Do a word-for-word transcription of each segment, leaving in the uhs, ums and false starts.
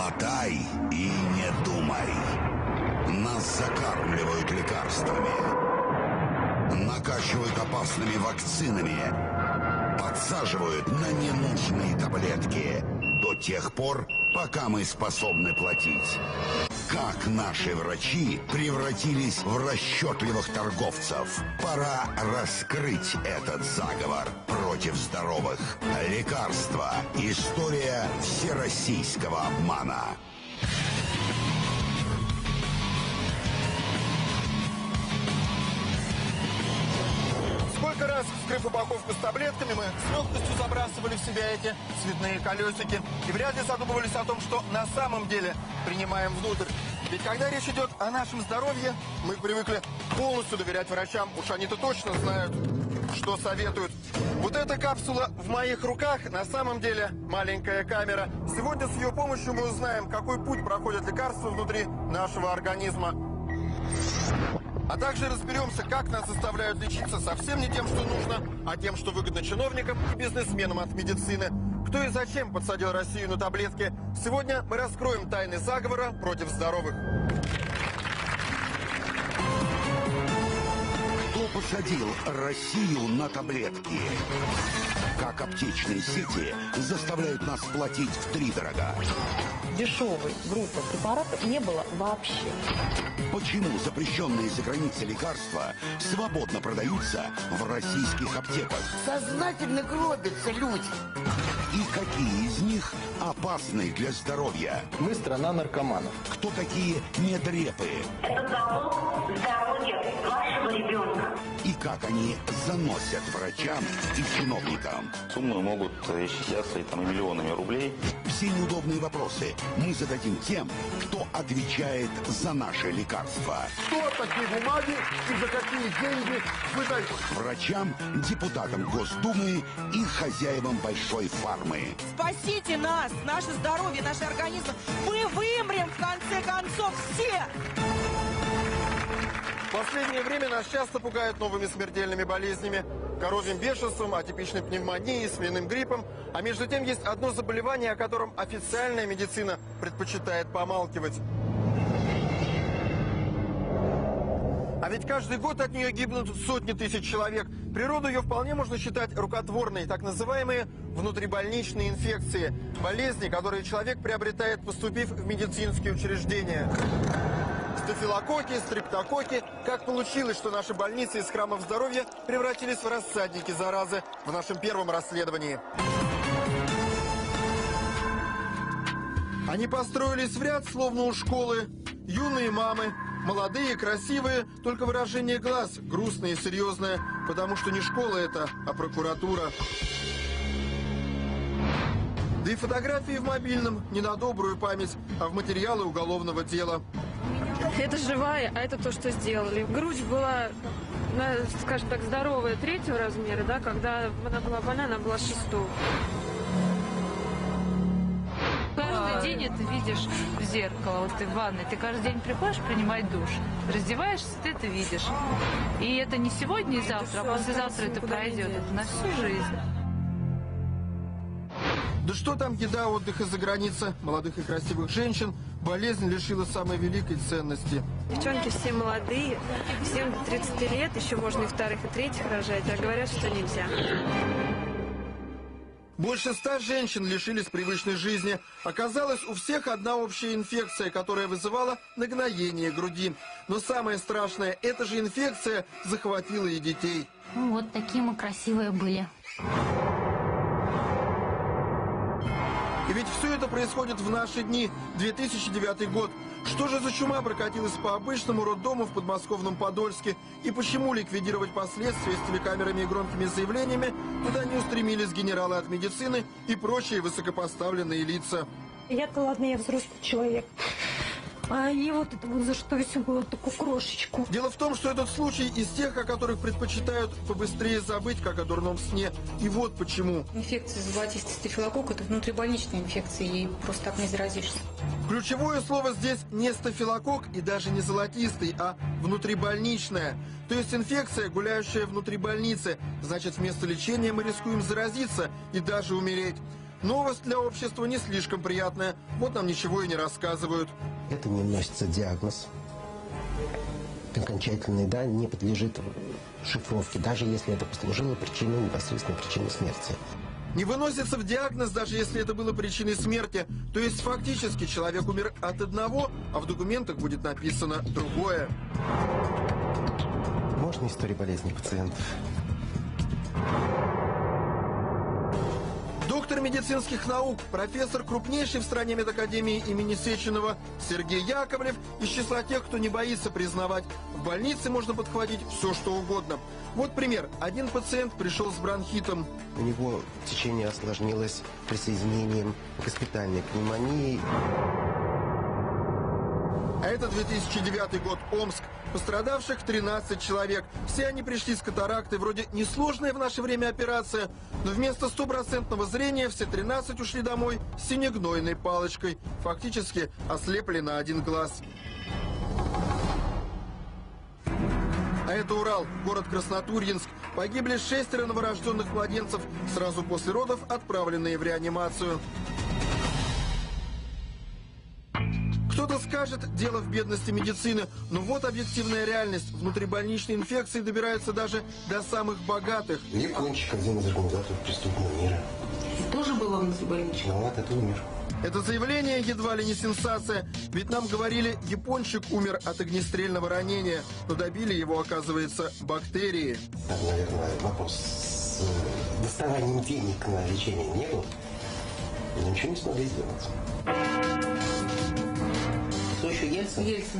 Глотай и не думай. Нас закармливают лекарствами, накачивают опасными вакцинами, подсаживают на ненужные таблетки до тех пор, пока мы способны платить. Как наши врачи превратились в расчетливых торговцев. Пора раскрыть этот заговор против здоровых. Лекарства. История всероссийского обмана. Сколько раз, вскрыв упаковку с таблетками, мы с легкостью забрасывали в себя эти цветные колесики и вряд ли задумывались о том, что на самом деле принимаем внутрь. Ведь когда речь идет о нашем здоровье, мы привыкли полностью доверять врачам. Уж они-то точно знают, что советуют. Вот эта капсула в моих руках на самом деле маленькая камера. Сегодня с ее помощью мы узнаем, какой путь проходят лекарства внутри нашего организма. А также разберемся, как нас заставляют лечиться совсем не тем, что нужно, а тем, что выгодно чиновникам и бизнесменам от медицины. Кто и зачем подсадил Россию на таблетки? Сегодня мы раскроем тайны заговора против здоровых. Кто посадил Россию на таблетки? Как аптечные сети заставляют нас платить втридорога? Дешевой группы препаратов не было вообще. Почему запрещенные за границей лекарства свободно продаются в российских аптеках? Сознательно гробятся люди. И какие из них опасны для здоровья? Мы страна наркоманов. Кто такие недрепы? Это залог здоровья вашего ребенка. И как они заносят врачам и чиновникам? Суммы могут исчисляться и, там, и миллионами рублей. Все неудобные вопросы мы зададим тем, кто отвечает за наши лекарства. Кто такие бумаги и за какие деньги выдают? Врачам, депутатам Госдумы и хозяевам большой фармы. Спасите нас, наше здоровье, наш организм. Мы вымрем в конце концов все. В последнее время нас часто пугают новыми смертельными болезнями, коровьим бешенством, атипичной пневмонией, свиным гриппом. А между тем есть одно заболевание, о котором официальная медицина предпочитает помалкивать. А ведь каждый год от нее гибнут сотни тысяч человек. Природу ее вполне можно считать рукотворной, так называемые внутрибольничные инфекции. Болезни, которые человек приобретает, поступив в медицинские учреждения. Стафилококки, стрептококки. Как получилось, что наши больницы из храмов здоровья превратились в рассадники заразы в нашем первом расследовании? Они построились в ряд, словно у школы. Юные мамы, молодые, красивые, только выражение глаз грустное и серьезное, потому что не школа это, а прокуратура. Да и фотографии в мобильном не на добрую память, а в материалы уголовного дела. Это живая, а это то, что сделали. Грудь была, скажем так, здоровая третьего размера, да, когда она была больна, она была шестого. Каждый день это видишь в зеркало, вот ты в ванной, ты каждый день приходишь принимать душ, раздеваешься, ты это видишь. И это не сегодня и завтра, а послезавтра это пройдет, это на всю жизнь. Да что там еда, отдых из-за границы молодых и красивых женщин, болезнь лишила самой великой ценности. Девчонки все молодые, всем до тридцати лет, еще можно и вторых, и третьих рожать, а говорят, что нельзя. Больше ста женщин лишились привычной жизни. Оказалось, у всех одна общая инфекция, которая вызывала нагноение груди. Но самое страшное, эта же инфекция захватила и детей. Ну, вот такие мы красивые были. И ведь все это происходит в наши дни, две тысячи девятый год. Что же за чума прокатилась по обычному роддому в подмосковном Подольске? И почему ликвидировать последствия с телекамерами и громкими заявлениями туда не устремились генералы от медицины и прочие высокопоставленные лица? Я-то ладно, я взрослый человек. А они вот это вот за что все было такую крошечку. Дело в том, что этот случай из тех, о которых предпочитают побыстрее забыть, как о дурном сне. И вот почему. Инфекция золотистый стафилококк – это внутрибольничная инфекция, ей просто так не заразишься. Ключевое слово здесь не стафилококк и даже не золотистый, а внутрибольничная. То есть инфекция, гуляющая внутри больницы. Значит, вместо лечения мы рискуем заразиться и даже умереть. новость для общества не слишком приятная. Вот нам ничего и не рассказывают. Это не вносится диагноз. Окончательный, да, не подлежит шифровке, даже если это послужило причиной, непосредственной причиной смерти. Не выносится в диагноз, даже если это было причиной смерти. То есть фактически человек умер от одного, а в документах будет написано другое. Можно историю болезни пациентов? Доктор медицинских наук, профессор крупнейшей в стране медакадемии имени Сеченова Сергей Яковлев из числа тех, кто не боится признавать, в больнице можно подхватить все, что угодно. Вот пример. Один пациент пришел с бронхитом. У него течение осложнилось присоединением к госпитальной пневмонии. А это две тысячи девятый год, Омск. Пострадавших тринадцать человек. Все они пришли с катарактой. Вроде несложная в наше время операция, но вместо стопроцентного зрения все тринадцать ушли домой с синегнойной палочкой. Фактически ослепли на один глаз. А это Урал, город Краснотурьинск. Погибли шестеро новорожденных младенцев, сразу после родов отправленные в реанимацию. Кто-то скажет, дело в бедности медицины, но вот объективная реальность. Внутрибольничные инфекции добираются даже до самых богатых. Япончик, один из организаторов преступного мира. И тоже было внутрибольничное? Ну вот, это умер. Это заявление едва ли не сенсация. Ведь нам говорили, япончик умер от огнестрельного ранения. Но добили его, оказывается, бактерии. Там, наверное, вопрос с доставанием денег на лечение не был. Но ничего не смогли сделать. Кто еще, Ельцин? Ельцин.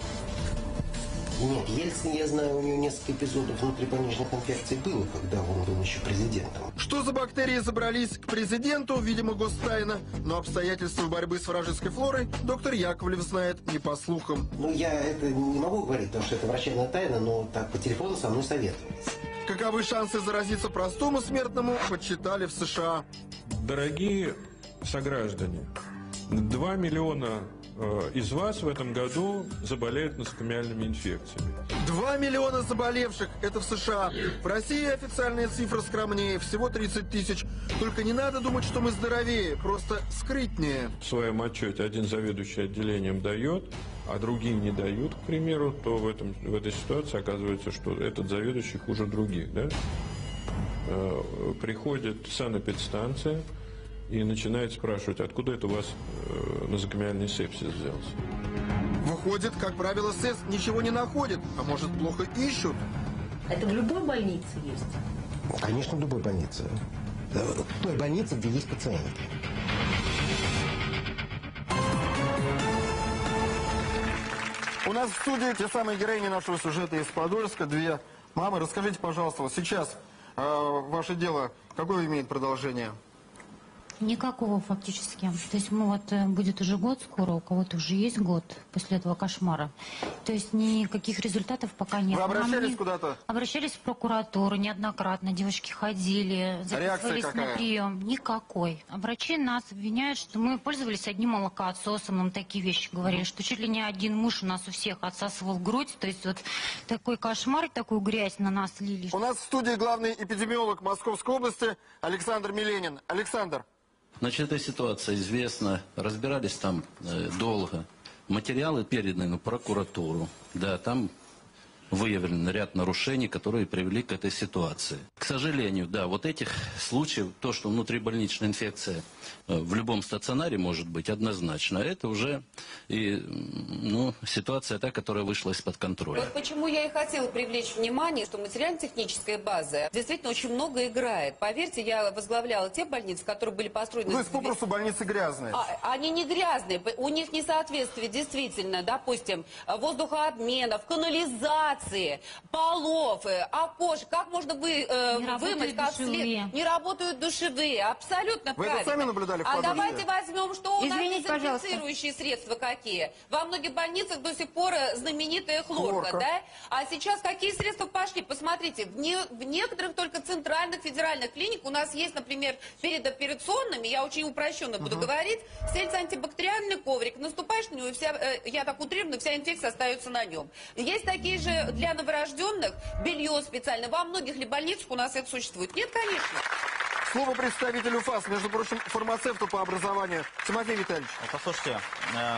Нет, Ельцин, я знаю, у него несколько эпизодов внутрибольничных инфекций было, когда он был еще президентом. Что за бактерии забрались к президенту, видимо, гостайна. Но обстоятельства борьбы с вражеской флорой доктор Яковлев знает не по слухам. Ну, я это не могу говорить, потому что это врачебная тайна, но так по телефону со мной советовались. Каковы шансы заразиться простому смертному, подсчитали в США. Дорогие сограждане, два миллиона э, из вас в этом году заболеют носокомиальными инфекциями. Два миллиона заболевших. Это в США. В России официальная цифра скромнее. Всего тридцать тысяч. Только не надо думать, что мы здоровее. Просто скрытнее. В своем отчете один заведующий отделением дает, а другие не дают, к примеру, то в, этом, в этой ситуации оказывается, что этот заведующий хуже других. Да? Э, приходит санэпидстанция и начинает спрашивать, откуда это у вас э, нозокомиальный сепсис взялся. Выходит, как правило, СЭС ничего не находит, а может, плохо ищут. Это в любой больнице есть? Конечно, в любой больнице. В той больнице, где есть пациенты. У нас в студии те самые героини нашего сюжета из Подольска, две мамы. Расскажите, пожалуйста, вот сейчас э, ваше дело какое имеет продолжение? Никакого фактически. То есть мы вот, будет уже год скоро, у кого-то уже есть год после этого кошмара. То есть никаких результатов пока нет. Вы обращались не... куда-то? Обращались в прокуратуру неоднократно. Девочки ходили, записывались на прием. Никакой. А врачи нас обвиняют, что мы пользовались одним молокоотсосом. Нам такие вещи говорили, что чуть ли не один муж у нас у всех отсасывал грудь. То есть вот такой кошмар, такую грязь на нас лили. У нас в студии главный эпидемиолог Московской области Александр Миленин. Александр. Значит, эта ситуация известна, разбирались там э, долго. Материалы переданы в прокуратуру, да, там выявлен ряд нарушений, которые привели к этой ситуации. К сожалению, да, вот этих случаев, то, что внутрибольничная инфекция э, в любом стационаре может быть однозначно, это уже и, ну, ситуация та, которая вышла из-под контроля. Вот почему я и хотела привлечь внимание, что материально-техническая база действительно очень много играет. Поверьте, я возглавляла те больницы, которые были построены... То есть попросту больницы грязные? А, они не грязные, у них несоответствие действительно, допустим, воздухообменов, канализации, полов, окошек. Как можно вы, э, вымыть как след? Не работают душевые. Абсолютно вы правильно. Это сами наблюдали в а Подольске? давайте возьмем, что у Извините, нас дезинфицирующие средства какие. Во многих больницах до сих пор знаменитая хлорка, хлорка. да? А сейчас какие средства пошли? Посмотрите, в, не, в некоторых только центральных федеральных клиник у нас есть, например, перед операционными, я очень упрощенно буду uh-huh. говорить, стелится антибактериальный коврик. Наступаешь на него, и вся, э, я так утрированно, вся инфекция остается на нем. Есть такие же для новорожденных белье специальное. Во многих ли больницах у нас это существует? Нет, конечно. Слово представителю ФАС, между прочим, фармацевту по образованию. Тимофей Витальевич. Послушайте, э,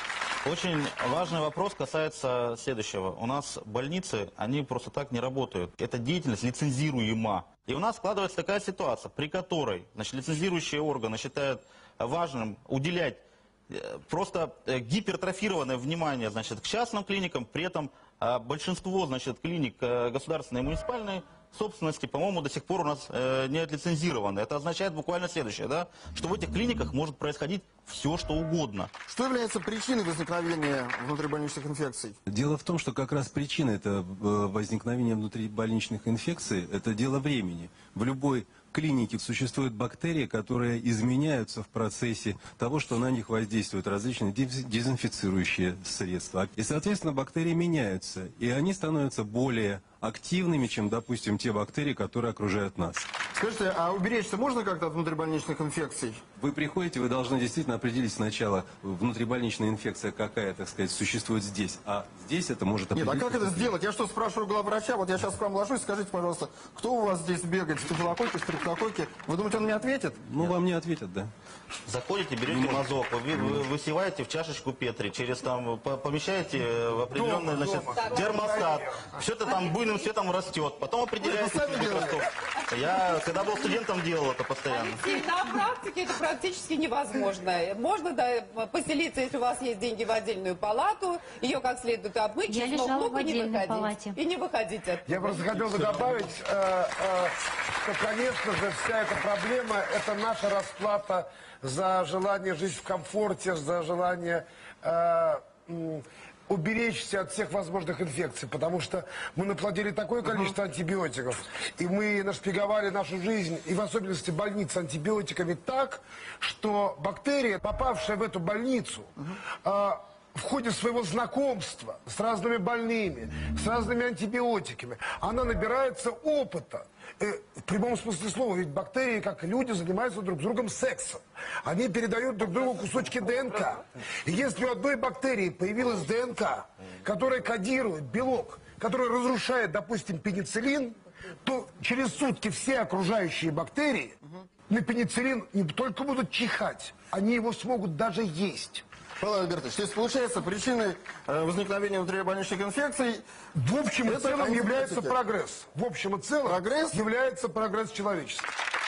очень важный вопрос касается следующего. У нас больницы, они просто так не работают. Эта деятельность лицензируема. И у нас складывается такая ситуация, при которой, значит, лицензирующие органы считают важным уделять э, просто э, гипертрофированное внимание, значит, к частным клиникам, при этом э, большинство, значит, клиник э, государственной и муниципальной собственности, по-моему, до сих пор у нас э, не отлицензированы. Это означает буквально следующее, да, что в этих клиниках может происходить все, что угодно. Что является причиной возникновения внутрибольничных инфекций? Дело в том, что как раз причина это возникновения внутрибольничных инфекций, это дело времени. В любой клинике существуют бактерии, которые изменяются в процессе того, что на них воздействуют различные дезинфицирующие средства. И, соответственно, бактерии меняются, и они становятся более активными, чем, допустим, те бактерии, которые окружают нас. Скажите, а уберечься можно как-то от внутрибольничных инфекций? Вы приходите, вы должны действительно определить сначала, внутрибольничная инфекция какая, так сказать, существует здесь, а здесь это может определить... Нет, а как это сделать? Я что, спрашиваю главврача, вот я сейчас к вам ложусь, скажите, пожалуйста, кто у вас здесь бегает, стафилококки, стрептококки? Вы думаете, он мне ответит? Ну, вам не ответят, да. Заходите, берете мазок, вы, вы высеваете в чашечку Петри, через там, помещаете в определенный, дома, значит, дома. термостат, все это там буйным цветом растет, потом определяете микроскоп. Я, когда был студентом, делал это постоянно. Алексей, на практике это практически невозможно. Можно, да, поселиться, если у вас есть деньги, в отдельную палату, ее как следует обмыть, Я чеснок, лежала лук, в и не отдельной выходить. палате. И не выходить оттуда. Я просто хотел бы добавить, э, э, что, конечно же, вся эта проблема – это наша расплата за желание жить в комфорте, за желание э, м, уберечься от всех возможных инфекций, потому что мы наплодили такое количество антибиотиков, и мы нашпиговали нашу жизнь, и в особенности больницы, антибиотиками так, что бактерия, попавшая в эту больницу, э, в ходе своего знакомства с разными больными, с разными антибиотиками, она набирается опыта. Э, в прямом смысле слова, ведь бактерии, как и люди, занимаются друг с другом сексом. Они передают друг другу кусочки ДНК. И если у одной бактерии появилась ДНК, которая кодирует белок, который разрушает, допустим, пенициллин, то через сутки все окружающие бактерии на пенициллин не только будут чихать, они его смогут даже есть. Павел Альбертович, то есть получается причиной э, возникновения внутрибольничных инфекций в общем и целом антибиотики. является прогресс. В общем и целом прогресс? является прогресс человечества.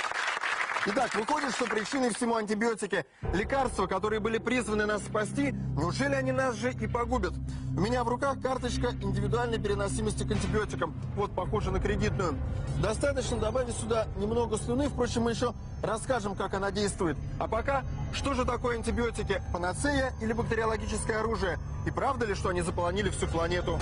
Итак, выходит, что причиной всему антибиотики лекарства, которые были призваны нас спасти, неужели они нас же и погубят? У меня в руках карточка индивидуальной переносимости к антибиотикам. Вот, похоже на кредитную. Достаточно добавить сюда немного слюны, впрочем, мы еще расскажем, как она действует. А пока, что же такое антибиотики? Панацея или бактериологическое оружие? И правда ли, что они заполонили всю планету?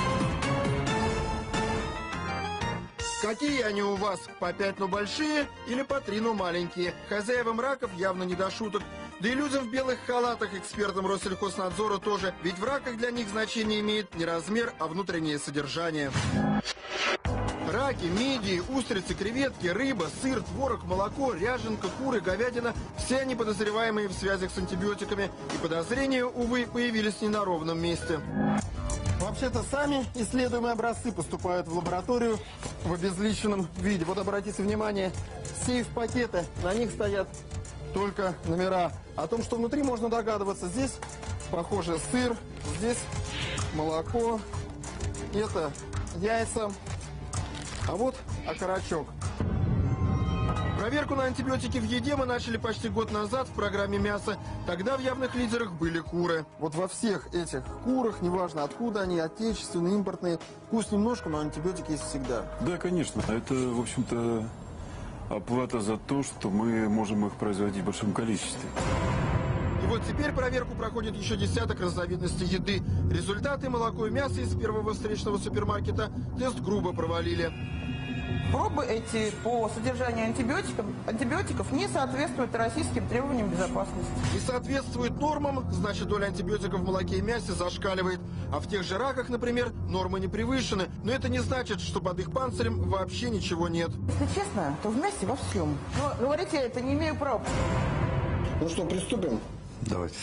Какие они у вас? По пять, но большие или по три, но маленькие? Хозяевам раков явно не до шуток. Да и людям в белых халатах, экспертам Россельхознадзора тоже. Ведь в раках для них значение имеет не размер, а внутреннее содержание. Раки, мидии, устрицы, креветки, рыба, сыр, творог, молоко, ряженка, куры, говядина – все они подозреваемые в связях с антибиотиками. И подозрения, увы, появились не на ровном месте. Вообще-то сами исследуемые образцы поступают в лабораторию в обезличенном виде. Вот обратите внимание, сейф-пакеты, на них стоят только номера. О том, что внутри, можно догадываться. Здесь, похоже, сыр, здесь молоко, это яйца, а вот окорочок. Проверку на антибиотики в еде мы начали почти год назад в программе «Мясо». Тогда в явных лидерах были куры. Вот во всех этих курах, неважно откуда они, отечественные, импортные, вкус немножко, но антибиотики есть всегда. Да, конечно. Это, в общем-то, оплата за то, что мы можем их производить в большом количестве. И вот теперь проверку проходит еще десяток разновидностей еды. Результаты: молоко и мясо из первого встречного супермаркета тест грубо провалили. Пробы эти по содержанию антибиотиков, антибиотиков не соответствуют российским требованиям безопасности. Не соответствует нормам, значит, доля антибиотиков в молоке и мясе зашкаливает. А в тех же раках, например, нормы не превышены. Но это не значит, что под их панцирем вообще ничего нет. Если честно, то в мясе во всем. Но говорить я это не имею права. Ну что, приступим? Давайте.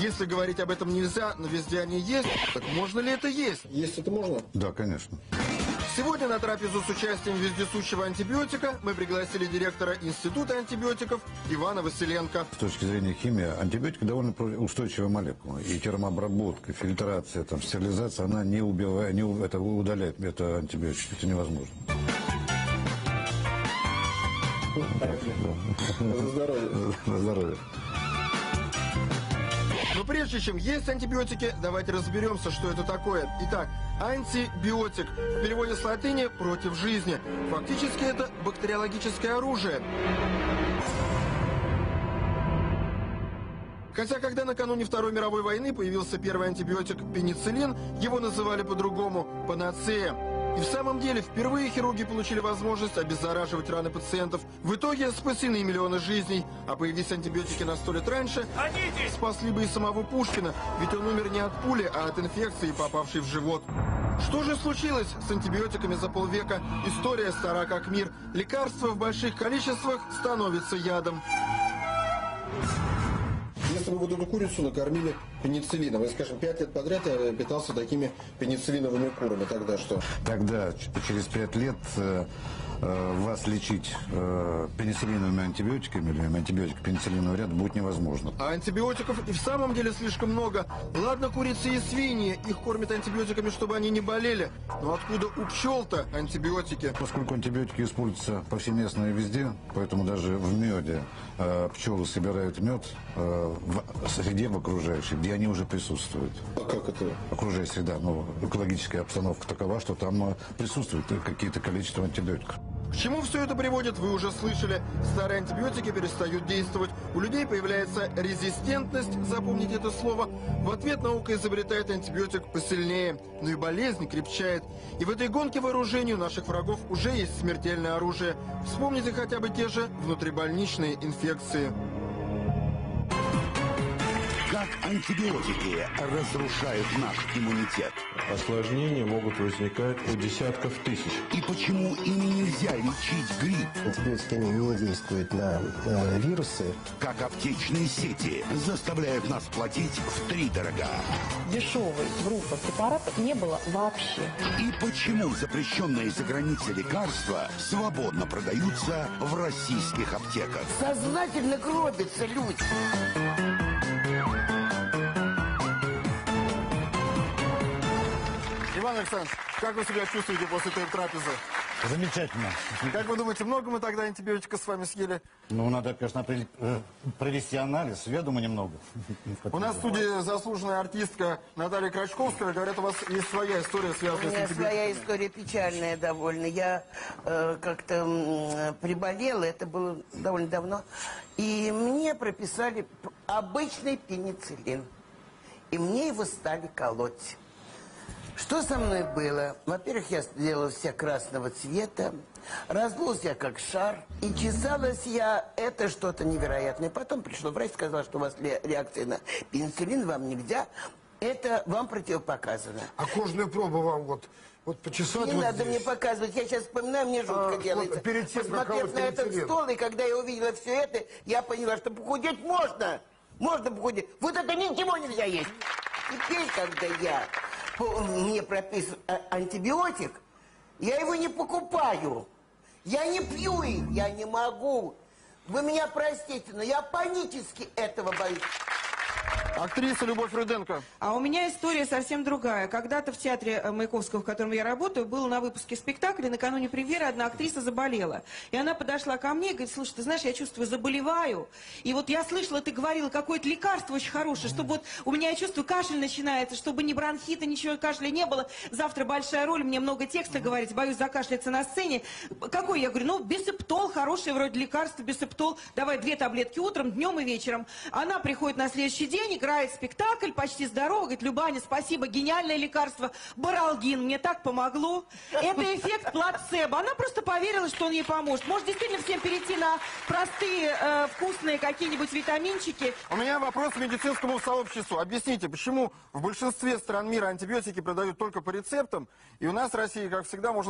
Если говорить об этом нельзя, но везде они есть, так можно ли это есть? Есть это можно? Да, конечно. Сегодня на трапезу с участием вездесущего антибиотика мы пригласили директора Института антибиотиков Ивана Василенко. С точки зрения химии, антибиотики довольно устойчивая молекула. И термообработка, фильтрация, там, стерилизация, она не убивает, не, это удаляет это антибиотики. Это невозможно. На здоровье. На здоровье. Но прежде чем есть антибиотики, давайте разберемся, что это такое. Итак, антибиотик. В переводе с латыни «против жизни». Фактически это бактериологическое оружие. Хотя, когда накануне Второй мировой войны появился первый антибиотик пенициллин, его называли по-другому – панацея. И в самом деле, впервые хирурги получили возможность обеззараживать раны пациентов. В итоге спасены миллионы жизней. А появились антибиотики на сто лет раньше, спасли бы и самого Пушкина. Ведь он умер не от пули, а от инфекции, попавшей в живот. Что же случилось с антибиотиками за полвека? История стара как мир. Лекарства в больших количествах становятся ядом. Если бы вот эту курицу накормили пенициллином, и, скажем, пять лет подряд я питался такими пенициллиновыми курами, тогда что? Тогда через пять лет э, э, вас лечить э, пенициллиновыми антибиотиками или антибиотиками пенициллинового ряда будет невозможно. А антибиотиков и в самом деле слишком много. Ладно, курицы и свиньи, их кормят антибиотиками, чтобы они не болели. Но откуда у пчел-то антибиотики? Поскольку антибиотики используются повсеместно и везде, поэтому даже в меде э, пчелы собирают мед э, в среде в окружающей, где они уже присутствуют. А как это? Окружающая среда, ну, экологическая обстановка такова, что там э, присутствует какие-то количество антибиотиков. К чему все это приводит, вы уже слышали. Старые антибиотики перестают действовать. У людей появляется резистентность, запомните это слово. В ответ наука изобретает антибиотик посильнее. Но и болезнь крепчает. И в этой гонке вооружению наших врагов уже есть смертельное оружие. Вспомните хотя бы те же внутрибольничные инфекции. Как антибиотики разрушают наш иммунитет? Осложнения могут возникать у десятков тысяч. И почему ими нельзя лечить грипп? Антибиотики они не действуют на э, вирусы. Как аптечные сети заставляют нас платить втридорога? Дешевой группы препаратов не было вообще. И почему запрещенные за границей лекарства свободно продаются в российских аптеках? Сознательно гробятся люди. Иван Александрович, как вы себя чувствуете после этой трапезы? Замечательно. Как вы думаете, много мы тогда антибиотика с вами съели? Ну, надо, конечно, провести анализ. Я думаю, немного. У нас в студии заслуженная артистка Наталья Крачковская. Говорят, у вас есть своя история, связанная У с меня антибиотиками. своя история печальная довольно. Я э, как-то м, приболела, это было довольно давно. И мне прописали обычный пенициллин. И мне его стали колоть. Что со мной было? Во-первых, я сделала вся красного цвета, раздулась я как шар, и чесалась я, это что-то невероятное. Потом пришел врач, сказал, что у вас реакция на пенициллин, вам нельзя, это вам противопоказано. А кожную пробу вам вот, вот почесать? Не вот надо здесь? мне показывать, я сейчас вспоминаю, мне жутко А, делается. вот перед тем, как Посмотрев колоть на этот пенициллин. стол, и когда я увидела все это, я поняла, что похудеть можно. Можно похудеть. Вот это ничего нельзя есть. Теперь, когда я... мне прописан антибиотик, я его не покупаю. Я не пью их, я не могу. Вы меня простите, но я панически этого боюсь. Актриса Любовь Руденко. А у меня история совсем другая. Когда-то в театре Маяковского, в котором я работаю, был на выпуске спектакля, накануне премьеры одна актриса заболела. И она подошла ко мне и говорит: слушай, ты знаешь, я чувствую, заболеваю. И вот я слышала, ты говорила, какое-то лекарство очень хорошее, чтобы вот у меня, я чувствую, кашель начинается, чтобы ни бронхита, ничего, кашля не было. Завтра большая роль, мне много текста говорить, боюсь закашляться на сцене. Какой? Я говорю, ну, бисептол, хорошее вроде лекарство, бисептол. Давай две таблетки утром, днем и вечером. Она приходит на следующий день, играет спектакль, почти здорова, говорит: Любаня, спасибо, гениальное лекарство, баралгин, мне так помогло. Это эффект плацебо. Она просто поверила, что он ей поможет. Может, действительно всем перейти на простые, э, вкусные какие-нибудь витаминчики? У меня вопрос к медицинскому сообществу. Объясните, почему в большинстве стран мира антибиотики продают только по рецептам, и у нас в России, как всегда, можно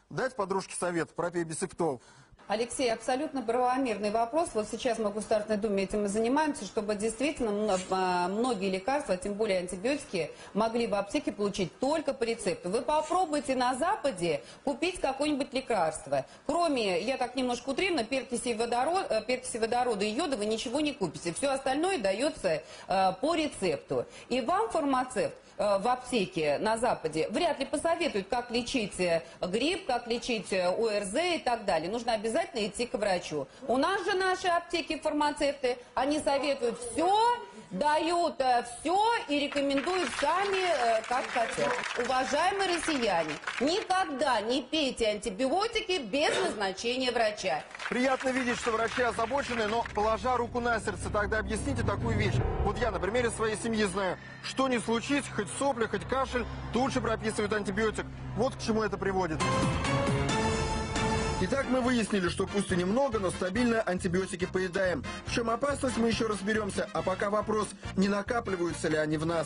Дать подружке совет, пропей бисептол. Алексей, абсолютно правомерный вопрос. Вот сейчас мы в Государственной Думе этим и занимаемся, чтобы действительно многие лекарства, тем более антибиотики, могли в аптеке получить только по рецепту. Вы попробуйте на Западе купить какое-нибудь лекарство. Кроме, я так немножко утрированно, перкиси водорода, перкиси водорода и йода вы ничего не купите. Все остальное дается э, по рецепту. И вам фармацевт в аптеке на Западе вряд ли посоветуют, как лечить грипп, как лечить ОРЗ и так далее. Нужно обязательно идти к врачу. У нас же наши аптеки, фармацевты, они советуют все, дают все и рекомендуют сами, как хотят. Уважаемые россияне, никогда не пейте антибиотики без назначения врача. Приятно видеть, что врачи озабочены, но положа руку на сердце, тогда объясните такую вещь. Вот я на примере своей семьи знаю, что не случись, хоть сопли, хоть кашель, тут же прописывают антибиотик. Вот к чему это приводит. Итак, мы выяснили, что пусть и немного, но стабильно антибиотики поедаем. В чем опасность, мы еще разберемся. А пока вопрос, не накапливаются ли они в нас.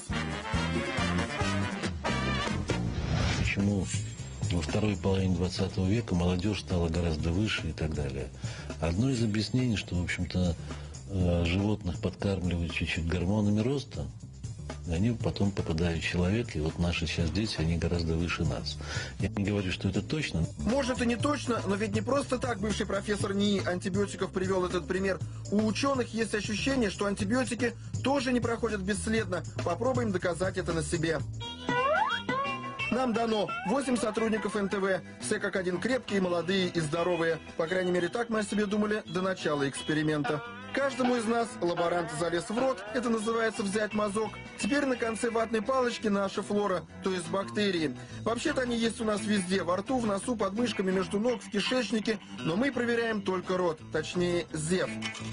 Почему во второй половине двадцатого века молодежь стала гораздо выше и так далее? Одно из объяснений, что, в общем-то, животных подкармливают чуть-чуть гормонами роста, они потом попадают в человека, и вот наши сейчас дети, они гораздо выше нас. Я не говорю, что это точно. Может и не точно, но ведь не просто так бывший профессор НИИ антибиотиков привел этот пример. У ученых есть ощущение, что антибиотики тоже не проходят бесследно. Попробуем доказать это на себе. Нам дано восемь сотрудников эн тэ вэ, все как один крепкие, молодые и здоровые. По крайней мере, так мы о себе думали до начала эксперимента. Каждому из нас лаборант залез в рот, это называется взять мазок. Теперь на конце ватной палочки наша флора, то есть бактерии. Вообще-то они есть у нас везде, во рту, в носу, под мышками, между ног, в кишечнике, но мы проверяем только рот, точнее зев.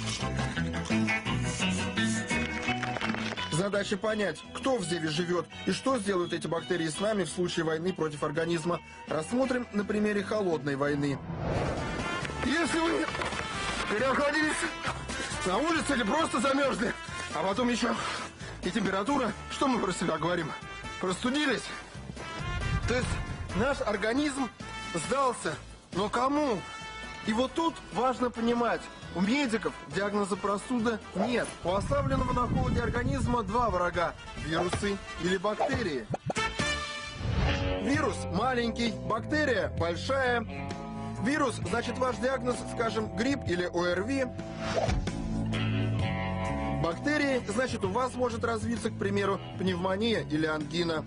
Задача понять, кто в зеве живет и что сделают эти бактерии с нами в случае войны против организма. Рассмотрим на примере холодной войны. Если вы переохладились на улице или просто замерзли, а потом еще и температура, что мы про себя говорим? Простудились? То есть наш организм сдался, но кому? И вот тут важно понимать, у медиков диагноза простуда нет. У оставленного на холоде организма два врага – вирусы или бактерии. Вирус маленький, бактерия большая. Вирус, значит, ваш диагноз, скажем, грипп или о эр ви. Бактерии, значит, у вас может развиться, к примеру, пневмония или ангина.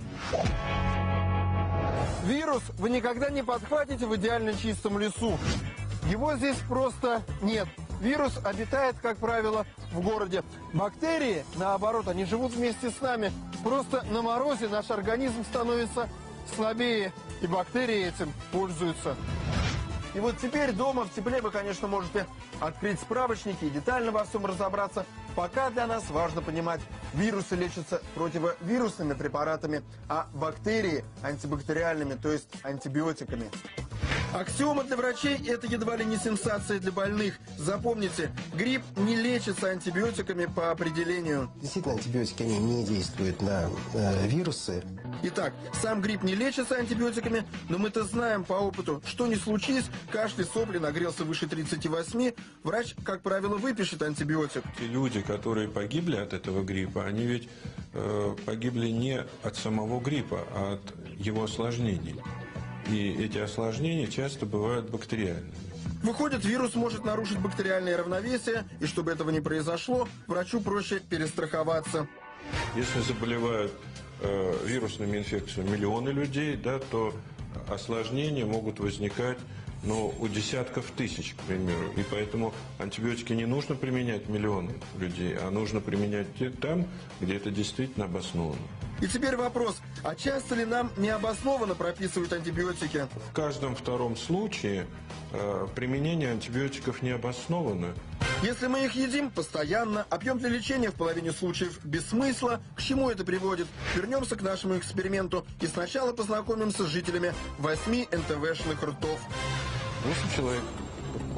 Вирус вы никогда не подхватите в идеально чистом лесу. Его здесь просто нет. Вирус обитает, как правило, в городе. Бактерии, наоборот, они живут вместе с нами. Просто на морозе наш организм становится слабее, и бактерии этим пользуются. И вот теперь дома в тепле вы, конечно, можете открыть справочники и детально во всем разобраться. Пока для нас важно понимать, вирусы лечатся противовирусными препаратами, а бактерии антибактериальными, то есть антибиотиками. Аксиома для врачей – это едва ли не сенсация для больных. Запомните, грипп не лечится антибиотиками по определению. Действительно, антибиотики они не действуют на э, вирусы. Итак, сам грипп не лечится антибиотиками, но мы-то знаем по опыту, что не случись, кашель, сопли, нагрелся выше тридцати восьми, врач, как правило, выпишет антибиотик. Те люди, которые погибли от этого гриппа, они ведь э, погибли не от самого гриппа, а от его осложнений. И эти осложнения часто бывают бактериальными. Выходит, вирус может нарушить бактериальное равновесие, и чтобы этого не произошло, врачу проще перестраховаться. Если заболевают э, вирусными инфекциями миллионы людей, да, то осложнения могут возникать, ну, у десятков тысяч, к примеру. И поэтому антибиотики не нужно применять миллионам людей, а нужно применять там, где это действительно обосновано. И теперь вопрос, а часто ли нам необоснованно прописывают антибиотики? В каждом втором случае э, применение антибиотиков не обосновано. Если мы их едим постоянно, а пьем для лечения в половине случаев без смысла, к чему это приводит? Вернемся к нашему эксперименту и сначала познакомимся с жителями восьми эн тэ вэ-шных ртов. восемь человек.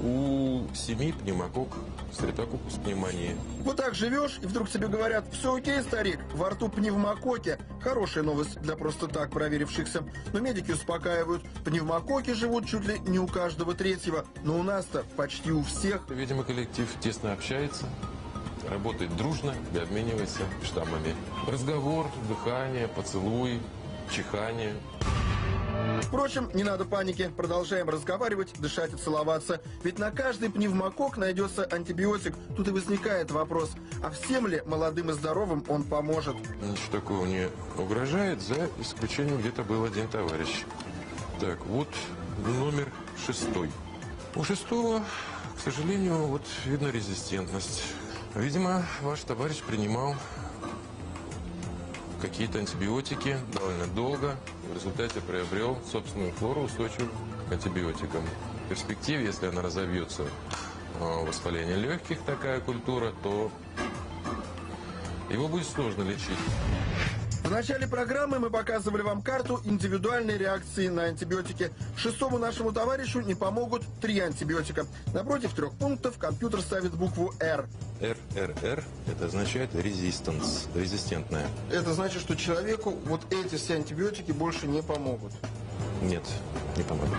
у семьи пневмокок, стрептококкус пневмонии. Вот так живешь, и вдруг тебе говорят: все окей, старик, во рту пневмококи. Хорошая новость для просто так проверившихся. Но медики успокаивают: пневмококи живут чуть ли не у каждого третьего. Но у нас-то почти у всех. Видимо, коллектив тесно общается, работает дружно и обменивается штаммами. Разговор, дыхание, поцелуй, чихание. Впрочем, не надо паники. Продолжаем разговаривать, дышать и целоваться. Ведь на каждый пневмокок найдется антибиотик. Тут и возникает вопрос: а всем ли молодым и здоровым он поможет? Ничего такого не угрожает, за исключением где-то был один товарищ. Так, вот номер шестой. У шестого, к сожалению, вот видно резистентность. Видимо, ваш товарищ принимал какие-то антибиотики довольно долго, в результате приобрел собственную флору, устойчивую к антибиотикам. В перспективе, если она разовьется, воспаление легких, такая культура, то его будет сложно лечить. В начале программы мы показывали вам карту индивидуальной реакции на антибиотики. Шестому нашему товарищу не помогут три антибиотика. Напротив трех пунктов компьютер ставит букву «Р». эр эр эр – это означает резистанс, резистентная. Это значит, что человеку вот эти все антибиотики больше не помогут? Нет, не помогут.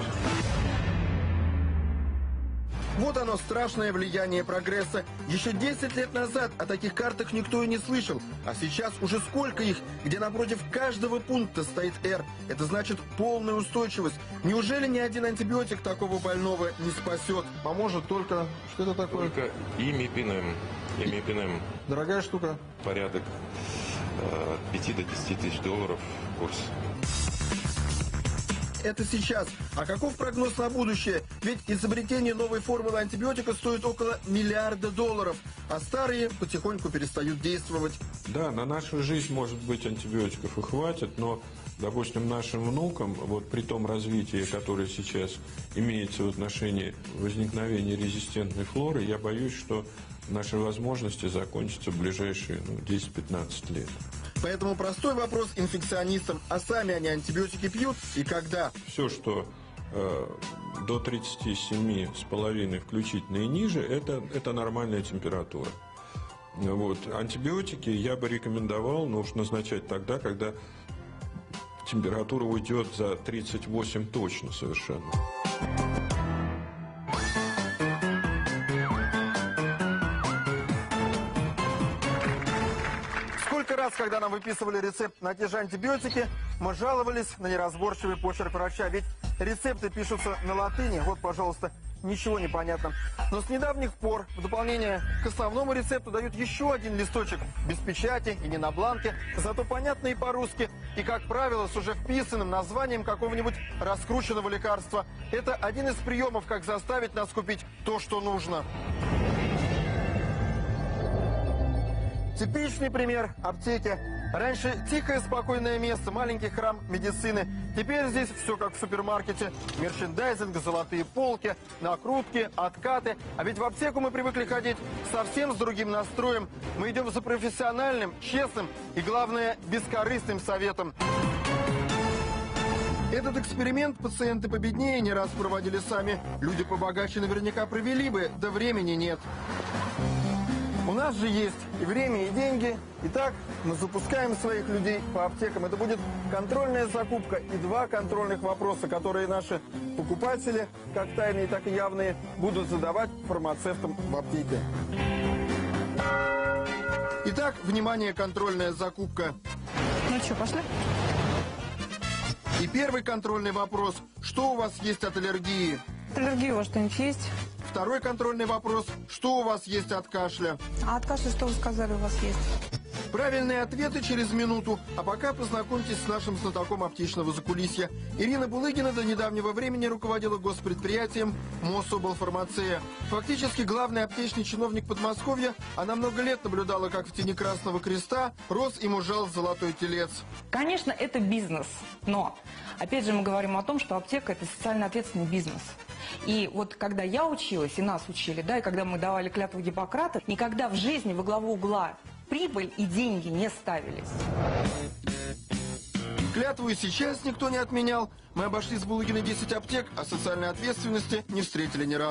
Вот оно, страшное влияние прогресса. Еще десять лет назад о таких картах никто и не слышал. А сейчас уже сколько их, где напротив каждого пункта стоит «Р». Это значит полная устойчивость. Неужели ни один антибиотик такого больного не спасет? Поможет только... Что это такое? Только имипинем. Имипинем. Дорогая штука. Порядок э, от пяти до десяти тысяч долларов курс. Это сейчас. А каков прогноз на будущее? Ведь изобретение новой формулы антибиотика стоит около миллиарда долларов, а старые потихоньку перестают действовать. Да, на нашу жизнь, может быть, антибиотиков и хватит, но, допустим, нашим внукам, вот при том развитии, которое сейчас имеется в отношении возникновения резистентной флоры, я боюсь, что наши возможности закончатся в ближайшие ну, десять-пятнадцать лет. Поэтому простой вопрос инфекционистам: а сами они антибиотики пьют и когда? Все, что э, до тридцати семи с половиной включительно и ниже, это, это нормальная температура. Вот. Антибиотики я бы рекомендовал, но уж назначать тогда, когда температура уйдет за тридцать восемь точно совершенно. Раз, когда нам выписывали рецепт на те же антибиотики, мы жаловались на неразборчивый почерк врача. Ведь рецепты пишутся на латыни. Вот, пожалуйста, ничего не понятно. Но с недавних пор в дополнение к основному рецепту дают еще один листочек без печати и не на бланке, зато понятно и по-русски. И, как правило, с уже вписанным названием какого-нибудь раскрученного лекарства. Это один из приемов, как заставить нас купить то, что нужно. Типичный пример аптеки. Раньше тихое, спокойное место, маленький храм медицины. Теперь здесь все как в супермаркете. Мерчендайзинг, золотые полки, накрутки, откаты. А ведь в аптеку мы привыкли ходить совсем с другим настроем. Мы идем за профессиональным, честным и, главное, бескорыстным советом. Этот эксперимент пациенты победнее не раз проводили сами. Люди побогаче наверняка провели бы, да времени нет. У нас же есть и время, и деньги. Итак, мы запускаем своих людей по аптекам. Это будет контрольная закупка и два контрольных вопроса, которые наши покупатели, как тайные, так и явные, будут задавать фармацевтам в аптеке. Итак, внимание, контрольная закупка. Ну что, пошли? И первый контрольный вопрос. Что у вас есть от аллергии? От аллергии у вас что-нибудь есть? Второй контрольный вопрос. Что у вас есть от кашля? А от кашля что вы сказали у вас есть? Правильные ответы через минуту. А пока познакомьтесь с нашим знатоком аптечного закулисья. Ирина Булыгина до недавнего времени руководила госпредприятием Мособлфармация. Фактически главный аптечный чиновник Подмосковья. Она много лет наблюдала, как в тени Красного Креста рос и мужал золотой телец. Конечно, это бизнес, но опять же мы говорим о том, что аптека – это социально ответственный бизнес. И вот когда я училась, и нас учили, да, и когда мы давали клятву Гиппократа, никогда в жизни во главу угла прибыль и деньги не ставились. Клятву и сейчас никто не отменял. Мы обошли с Булыгиной десять аптек, а социальной ответственности не встретили ни разу.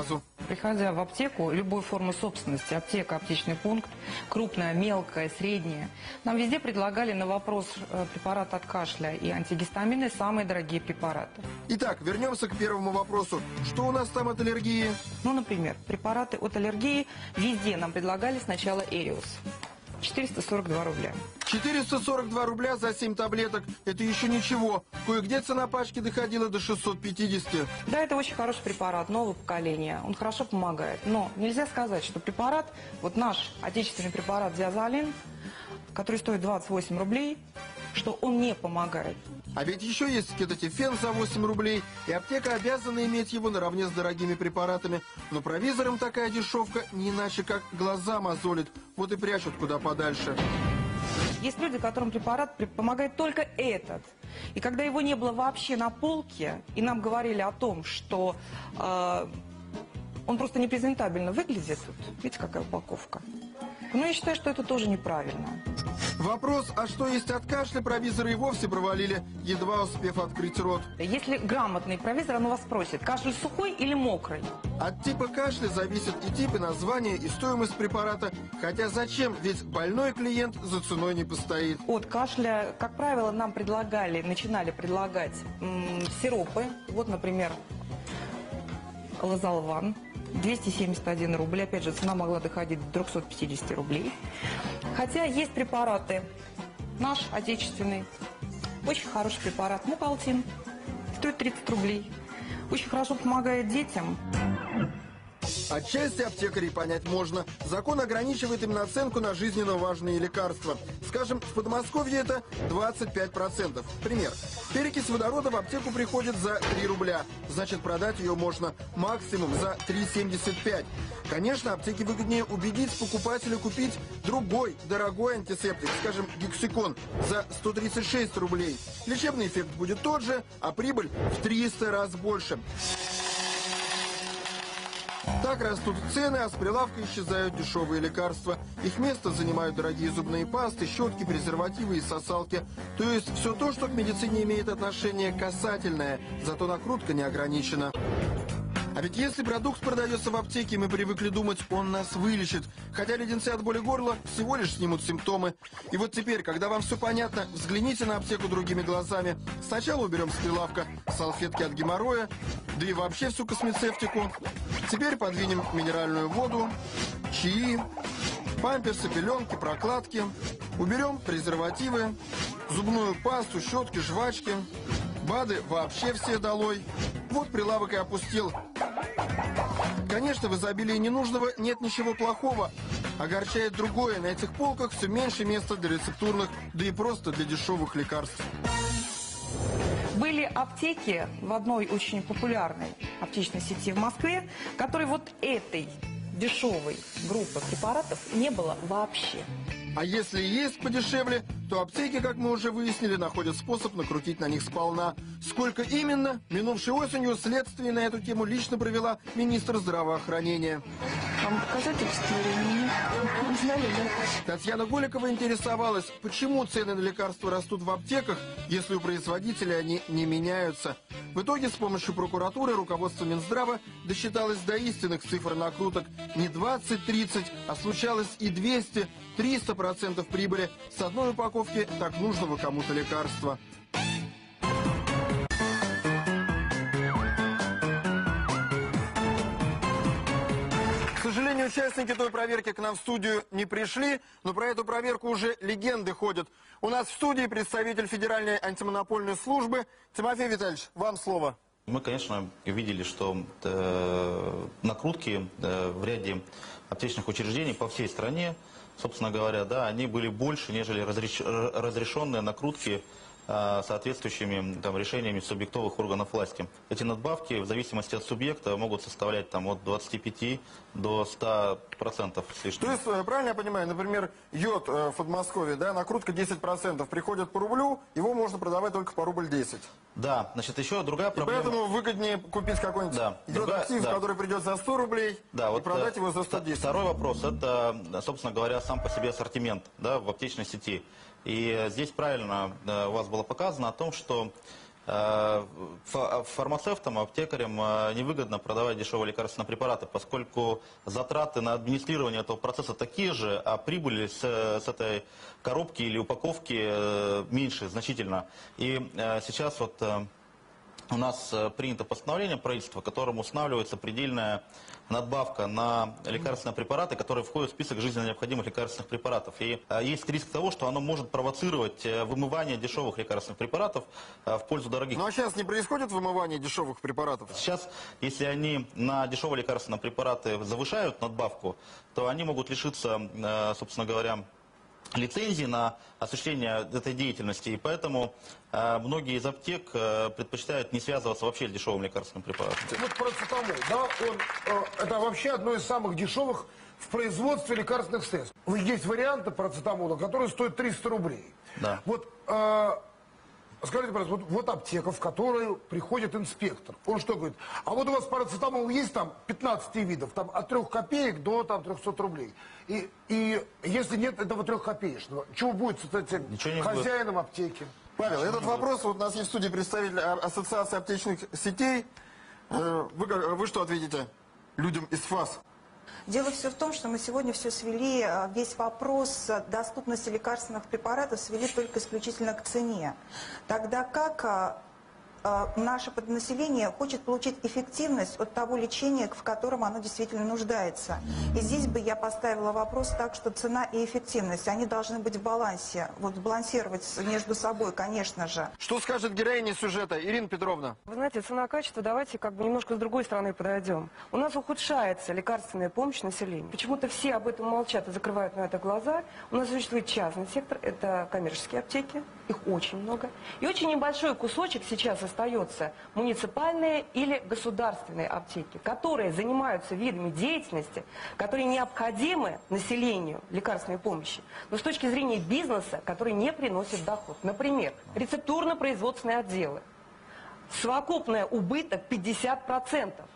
Приходя в аптеку, любой формы собственности, аптека, аптечный пункт, крупная, мелкая, средняя, нам везде предлагали на вопрос э, препарат от кашля и антигистамины самые дорогие препараты. Итак, вернемся к первому вопросу. Что у нас там от аллергии? Ну, например, препараты от аллергии везде нам предлагали сначала Эриус. четыреста сорок два рубля. четыреста сорок два рубля за семь таблеток. Это еще ничего. Кое-где цена пачки доходила до шестисот пятидесяти. Да, это очень хороший препарат, нового поколения. Он хорошо помогает. Но нельзя сказать, что препарат, вот наш отечественный препарат Диазолин, который стоит двадцать восемь рублей, что он не помогает. А ведь еще есть кетотифен за восемь рублей, и аптека обязана иметь его наравне с дорогими препаратами. Но провизорам такая дешевка не иначе как глаза мозолит, вот и прячут куда подальше. Есть люди, которым препарат помогает только этот. И когда его не было вообще на полке, и нам говорили о том, что э, он просто непрезентабельно выглядит, тут, видите, какая упаковка. Ну, я считаю, что это тоже неправильно. Вопрос, а что есть от кашля, провизоры и вовсе провалили, едва успев открыть рот. Если грамотный провизор, он вас спросит, кашель сухой или мокрый? От типа кашля зависит и тип, и название, и стоимость препарата. Хотя зачем? Ведь больной клиент за ценой не постоит. От кашля, как правило, нам предлагали, начинали предлагать м, сиропы. Вот, например, Лазолван. двести семьдесят один рубль. Опять же, цена могла доходить до трёхсот пятидесяти рублей. Хотя есть препараты. Наш отечественный. Очень хороший препарат. Мукалтин. Стоит тридцать рублей. Очень хорошо помогает детям. Отчасти аптекарей понять можно. Закон ограничивает им наценку на жизненно важные лекарства. Скажем, в Подмосковье это двадцать пять процентов. Пример. Перекись водорода в аптеку приходит за три рубля. Значит, продать ее можно максимум за три семьдесят пять. Конечно, аптеке выгоднее убедить покупателя купить другой, дорогой антисептик, скажем, гексикон, за сто тридцать шесть рублей. Лечебный эффект будет тот же, а прибыль в триста раз больше. Так растут цены, а с прилавка исчезают дешевые лекарства. Их место занимают дорогие зубные пасты, щетки, презервативы и сосалки. То есть все то, что к медицине имеет отношение касательное, зато накрутка не ограничена. А ведь если продукт продается в аптеке, мы привыкли думать, он нас вылечит. Хотя леденцы от боли горла всего лишь снимут симптомы. И вот теперь, когда вам все понятно, взгляните на аптеку другими глазами. Сначала уберем с прилавка салфетки от геморроя, да и вообще всю космецевтику. Теперь подвинем минеральную воду, чаи, памперсы, пеленки, прокладки. Уберем презервативы, зубную пасту, щетки, жвачки. БАДы вообще все долой. Вот прилавок и опустил. Конечно, в изобилии ненужного нет ничего плохого. Огорчает другое. На этих полках все меньше места для рецептурных, да и просто для дешевых лекарств. Были аптеки в одной очень популярной аптечной сети в Москве, которой вот этой дешевой группы препаратов не было вообще. А если и есть подешевле, то аптеки, как мы уже выяснили, находят способ накрутить на них сполна. Сколько именно? Минувшей осенью следствие на эту тему лично провела министр здравоохранения. Вам показать удостоверение? Не знали, да? Татьяна Голикова интересовалась, почему цены на лекарства растут в аптеках, если у производителей они не меняются. В итоге с помощью прокуратуры руководство Минздрава досчиталось до истинных цифр накруток. Не двадцать-тридцать, а случалось и двести, триста процентов прибыли с одной упаковки так нужного кому-то лекарства. К сожалению, участники той проверки к нам в студию не пришли, но про эту проверку уже легенды ходят. У нас в студии представитель Федеральной антимонопольной службы. Тимофей Витальевич, вам слово. Мы, конечно, видели, что э, накрутки э, в ряде аптечных учреждений по всей стране, собственно говоря, да, они были больше, нежели разреш... разрешенные накрутки э, соответствующими там, решениями субъектовых органов власти. Эти надбавки в зависимости от субъекта могут составлять там, от двадцати пяти до ста процентов с лишним. То есть, правильно я понимаю, например, йод э, в Подмосковье, да, накрутка десять процентов, приходит по рублю, его можно продавать только по рубль десять. Да, значит, еще другая проблема. И поэтому выгоднее купить какой-нибудь да, йод-актив, да. который придет за сто рублей, да, и вот, продать его за сто десять. Второй вопрос, это, собственно говоря, сам по себе ассортимент, да, в аптечной сети. И здесь правильно у вас было показано о том, что Фармацевтам, аптекарям невыгодно продавать дешевые лекарственные препараты, поскольку затраты на администрирование этого процесса такие же, а прибыли с, с этой коробки или упаковки меньше значительно. И сейчас вот у нас принято постановление правительства, которым устанавливается предельная надбавка на лекарственные препараты, которые входят в список жизненно необходимых лекарственных препаратов. И а, есть риск того, что оно может провоцировать вымывание дешевых лекарственных препаратов а, в пользу дорогих. Ну а сейчас не происходит вымывание дешевых препаратов? Сейчас, если они на дешевые лекарственные препараты завышают надбавку, то они могут лишиться, а, собственно говоря, лицензии на осуществление этой деятельности, и поэтому э, многие из аптек э, предпочитают не связываться вообще с дешевым лекарственным препаратом. Вот парацетамол, да, он, э, это вообще одно из самых дешевых в производстве лекарственных средств. Есть варианты парацетамола, которые стоят триста рублей. Да. Вот, э, скажите, пожалуйста, вот, вот аптека, в которую приходит инспектор. Он что говорит? А вот у вас парацетамол есть там пятнадцать видов, там от трёх копеек до там трёхсот рублей. И, и если нет этого трехкопеечного, чего будет с этим хозяином аптеки? Павел, этот вопрос, вот у нас есть в студии представитель Ассоциации аптечных сетей. Вы, вы что ответите людям из ФАС? Дело все в том, что мы сегодня все свели, весь вопрос доступности лекарственных препаратов свели только исключительно к цене. Тогда как наше поднаселение хочет получить эффективность от того лечения, в котором оно действительно нуждается. И здесь бы я поставила вопрос так, что цена и эффективность, они должны быть в балансе, вот балансировать между собой, конечно же. Что скажет героиня сюжета Ирина Петровна? Вы знаете, цена-качество, давайте как бы немножко с другой стороны подойдем. У нас ухудшается лекарственная помощь населению. Почему-то все об этом молчат и закрывают на это глаза. У нас существует частный сектор, это коммерческие аптеки, их очень много. И очень небольшой кусочек сейчас остается муниципальные или государственные аптеки, которые занимаются видами деятельности, которые необходимы населению лекарственной помощи, но с точки зрения бизнеса, который не приносит доход. Например, рецептурно-производственные отделы. Совокупный убыток пятьдесят процентов.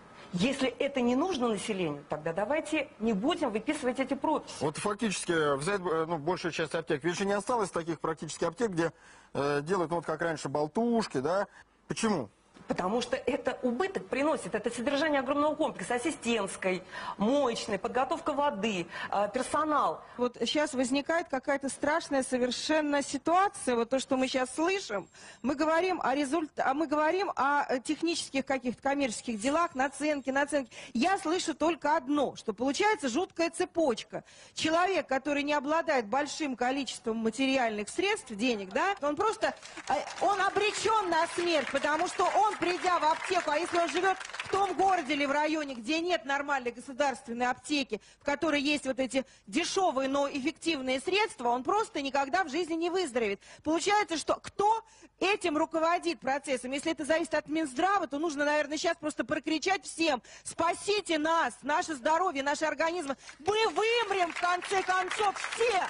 Если это не нужно населению, тогда давайте не будем выписывать эти прописи. Вот фактически взять ну, большую часть аптек. Ведь же не осталось таких практически аптек, где э, делают, ну, вот как раньше, болтушки, да? Почему? Потому что это убыток приносит, это содержание огромного комплекса, ассистентской, моечной, подготовка воды, персонал. Вот сейчас возникает какая-то страшная совершенно ситуация, вот то, что мы сейчас слышим. Мы говорим о результате, мы говорим о технических каких-то коммерческих делах, наценке, наценке. Я слышу только одно, что получается жуткая цепочка. Человек, который не обладает большим количеством материальных средств, денег, да, он просто, он обречен на смерть, потому что он, придя в аптеку, а если он живет в том городе или в районе, где нет нормальной государственной аптеки, в которой есть вот эти дешевые, но эффективные средства, он просто никогда в жизни не выздоровеет. Получается, что кто этим руководит процессом? Если это зависит от Минздрава, то нужно, наверное, сейчас просто прокричать всем: спасите нас, наше здоровье, наши организмы. Мы вымрем, в конце концов, все!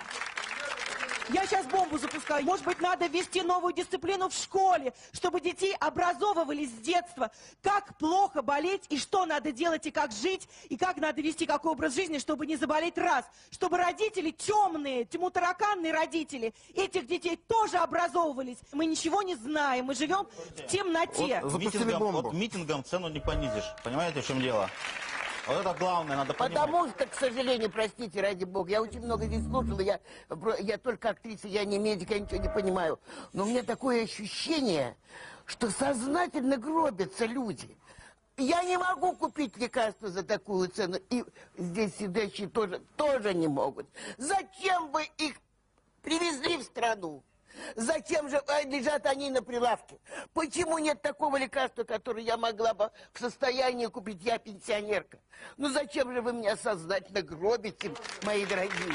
Я сейчас бомбу запускаю. Может быть, надо ввести новую дисциплину в школе, чтобы детей образовывались с детства, как плохо болеть, и что надо делать, и как жить, и как надо вести какой образ жизни, чтобы не заболеть раз. Чтобы родители темные, тьму-тараканные родители, этих детей тоже образовывались. Мы ничего не знаем, мы живем в темноте. Вот митингом, вот митингом цену не понизишь. Понимаете, в чем дело? Вот это главное, надо понимать. Потому что, к сожалению, простите, ради бога, я очень много здесь слушала, я, я только актриса, я не медик, я ничего не понимаю. Но у меня такое ощущение, что сознательно гробятся люди. Я не могу купить лекарства за такую цену, и здесь сидящие тоже, тоже не могут. Зачем вы их привезли в страну? Зачем же лежат они на прилавке? Почему нет такого лекарства, которое я могла бы в состоянии купить, я пенсионерка? Ну зачем же вы меня сознательно гробите, мои дорогие?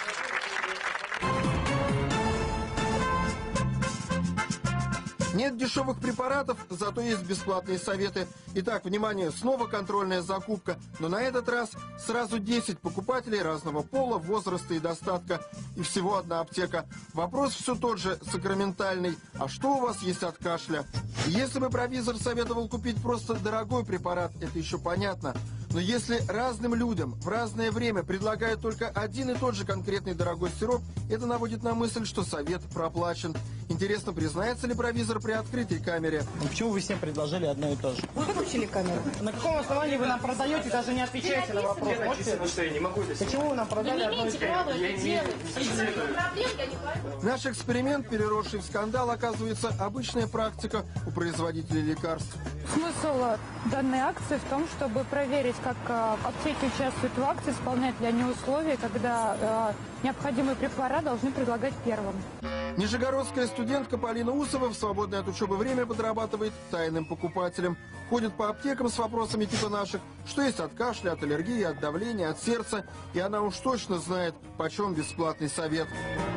Нет дешевых препаратов, зато есть бесплатные советы. Итак, внимание, снова контрольная закупка, но на этот раз сразу десять покупателей разного пола, возраста и достатка, и всего одна аптека. Вопрос все тот же, сакраментальный. А что у вас есть от кашля? Если бы провизор советовал купить просто дорогой препарат, это еще понятно. Но если разным людям в разное время предлагают только один и тот же конкретный дорогой сироп, это наводит на мысль, что совет проплачен. Интересно, признается ли провизор при открытой камере? Почему вы всем предложили одно и то же? Вы выключили камеру? На каком основании вы нам продаете, даже не отвечаете на вопрос? Я не могу это Почему вы нам продали одно и то же? Наш эксперимент, переросший в скандал, оказывается обычная практика у производителей лекарств. Смысл данной акции в том, чтобы проверить, как э, аптеки участвуют в акции, исполняют ли они условия, когда э, необходимый препарат должны предлагать первым. Нижегородская студентка Полина Усова в свободное от учебы время подрабатывает тайным покупателем. Ходит по аптекам с вопросами типа наших, что есть от кашля, от аллергии, от давления, от сердца. И она уж точно знает, почем бесплатный совет.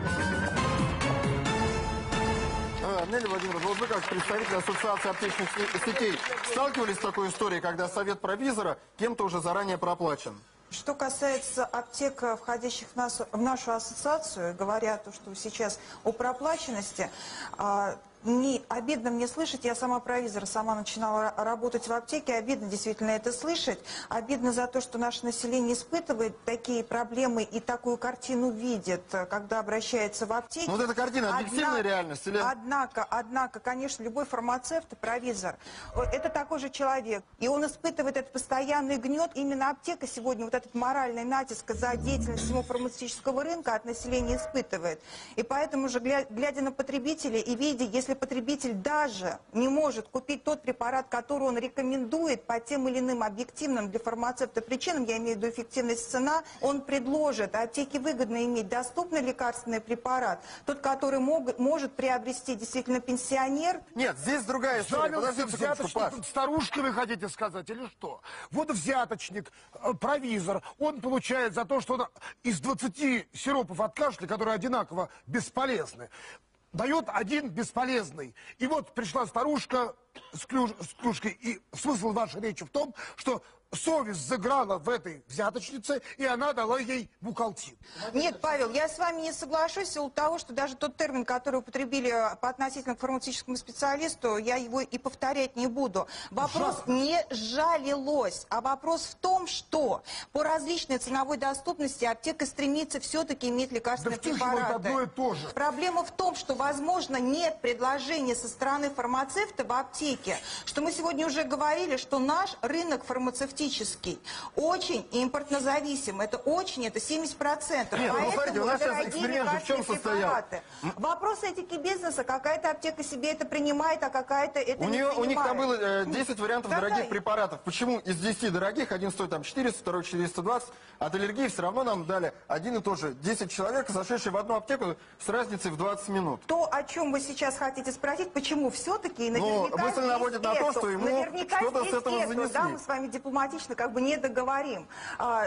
А, Нелли Владимировна, вот вы как представитель Ассоциации аптечных сетей сталкивались с такой историей, когда совет провизора кем-то уже заранее проплачен? Что касается аптек, входящих в, нас, в нашу ассоциацию, говоря то, что сейчас о проплаченности, а, не, обидно мне слышать, я сама провизор, сама начинала работать в аптеке, обидно действительно это слышать, обидно за то, что наше население испытывает такие проблемы и такую картину видит, когда обращается в аптеки. Ну, вот эта картина объективная однако, реальность? Или... Однако, однако, конечно, любой фармацевт и провизор, это такой же человек, и он испытывает этот постоянный гнет. Именно аптека сегодня вот этот моральный натиск за деятельность всего фармацевтического рынка от населения испытывает. И поэтому же, глядя на потребителей и видя, если потребитель даже не может купить тот препарат, который он рекомендует по тем или иным объективным для фармацевта причинам, я имею в виду эффективность цена, он предложит аптеке выгодно иметь доступный лекарственный препарат, тот, который мог, может приобрести действительно пенсионер. Нет, здесь другая история. Подождите, взяточник, старушка вы хотите сказать или что? Вот взяточник, провизор, он получает за то, что он из двадцати сиропов от кашля, которые одинаково бесполезны, дает один бесполезный. И вот пришла старушка с, клюш, с клюшкой, и смысл вашей речи в том, что совесть сыграла в этой взяточнице, и она дала ей бухалтин. Нет, Павел, я с вами не соглашусь в силу того, что даже тот термин, который употребили по относительно к фармацевтическому специалисту, я его и повторять не буду. Вопрос Ужасно. не жалилось, а вопрос в том, что по различной ценовой доступности аптека стремится все-таки иметь лекарственные да препараты. Одно и то же. Проблема в том, что, возможно, нет предложения со стороны фармацевта в аптеке, что мы сегодня уже говорили, что наш рынок фармацевтический очень импортнозависим. Это очень, это семьдесят процентов. Нет, Поэтому ну, смотрите, у нас сейчас эксперимент в чем состоял? Вопрос этики бизнеса. Какая-то аптека себе это принимает, а какая-то это у не нее, принимает. У них там было э, десять вариантов Какая? дорогих препаратов. Почему из десяти дорогих один стоит там четыреста, второй четыреста двадцать? От аллергии все равно нам дали один и тот же. десять человек, зашедшие в одну аптеку с разницей в двадцать минут. То, о чем вы сейчас хотите спросить, почему все-таки наверняка Но мысль наводит на то, что ему что-то с этого занесли. Да, мы с вами дипломатично как бы не договорим. А,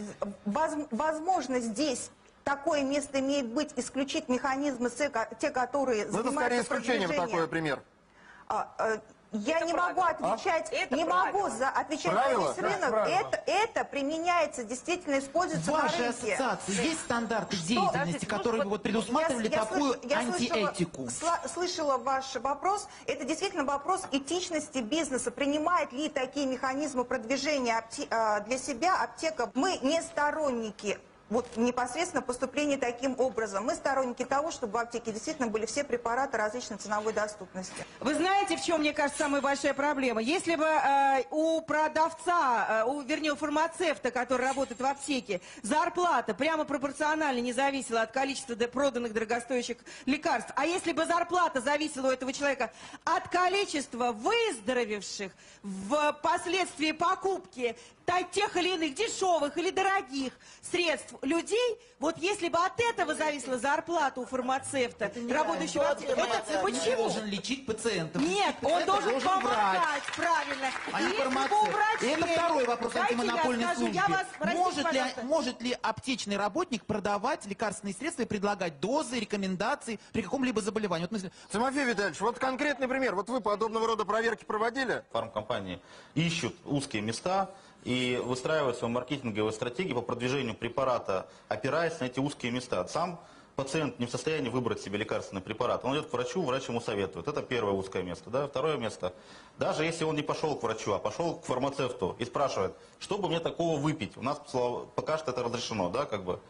возможно, здесь такое место имеет быть исключить механизмы, те, которые ну, занимаются это скорее исключением такой пример. А, а, Я это не правда. могу отвечать, а? не могу за отвечать правило? за весь рынок. Да, это, это применяется, действительно используется в на вашей рынке. ассоциации есть стандарты деятельности, что? которые бы вот предусматривали я, такую я антиэтику? Я слышала, слышала ваш вопрос. Это действительно вопрос этичности бизнеса. Принимает ли такие механизмы продвижения апте, для себя аптека? Мы не сторонники вот непосредственно поступление таким образом. Мы сторонники того, чтобы в аптеке действительно были все препараты различной ценовой доступности. Вы знаете, в чем, мне кажется, самая большая проблема? Если бы э, у продавца, э, у, вернее, у фармацевта, который работает в аптеке, зарплата прямо пропорционально не зависела от количества проданных дорогостоящих лекарств, а если бы зарплата зависела у этого человека от количества выздоровевших впоследствии покупки тех или иных дешевых или дорогих средств людей, вот если бы от этого зависела зарплата у фармацевта, работающего в аптеке, это почему? Он должен лечить пациентов. Нет, он должен, должен помогать, правильно. А не фармацевт. И это второй вопрос антимонопольной службы. Может ли, может ли аптечный работник продавать лекарственные средства и предлагать дозы, рекомендации при каком-либо заболевании? Вот мысли... Тимофей Витальевич, вот конкретный пример. Вот вы подобного рода проверки проводили? Фармкомпании ищут узкие места и выстраивают свою маркетинговую стратегию по продвижению препарата, опираясь на эти узкие места. Сам пациент не в состоянии выбрать себе лекарственный препарат. Он идет к врачу, врач ему советует. Это первое узкое место. Да? Второе место. Даже если он не пошел к врачу, а пошел к фармацевту и спрашивает, что бы мне такого выпить? У нас пока что это разрешено, да, как бы.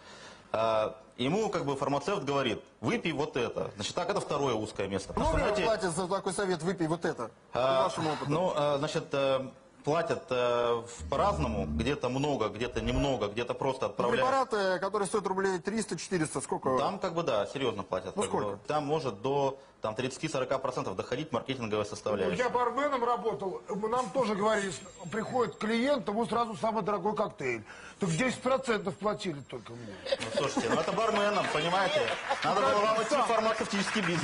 А, ему как бы фармацевт говорит, выпей вот это. Значит, так, это второе узкое место. Много Знаете, платят за такой совет, выпей вот это, по а, вашему опыту? Ну, а, значит, а, платят а, по-разному. Где-то много, где-то немного, где-то просто Ну, отправляют. препараты, которые стоят рублей триста-четыреста, сколько? Там как бы, да, серьезно платят. Ну, как бы. сколько? Там может до там, тридцати-сорока процентов доходить маркетинговая составляющая. Я барменом работал, нам тоже говорили, приходит клиент, ему сразу самый дорогой коктейль. Так десять процентов платили только мне. Ну, слушайте, ну это барменом, понимаете? Надо было вам идти в фармацевтический бизнес.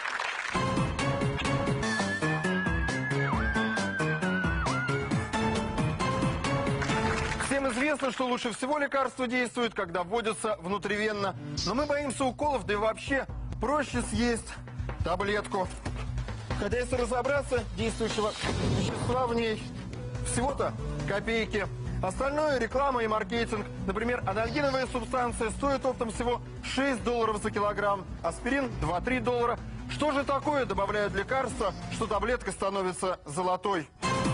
Всем известно, что лучше всего лекарства действуют, когда вводятся внутривенно. Но мы боимся уколов, да и вообще проще съесть таблетку. Хотя, если разобраться, действующего вещества в ней всего-то копейки. Остальное – реклама и маркетинг. Например, анальгиновая субстанция стоит оптом всего шесть долларов за килограмм, аспирин – два-три доллара. Что же такое добавляют лекарства, что таблетка становится золотой?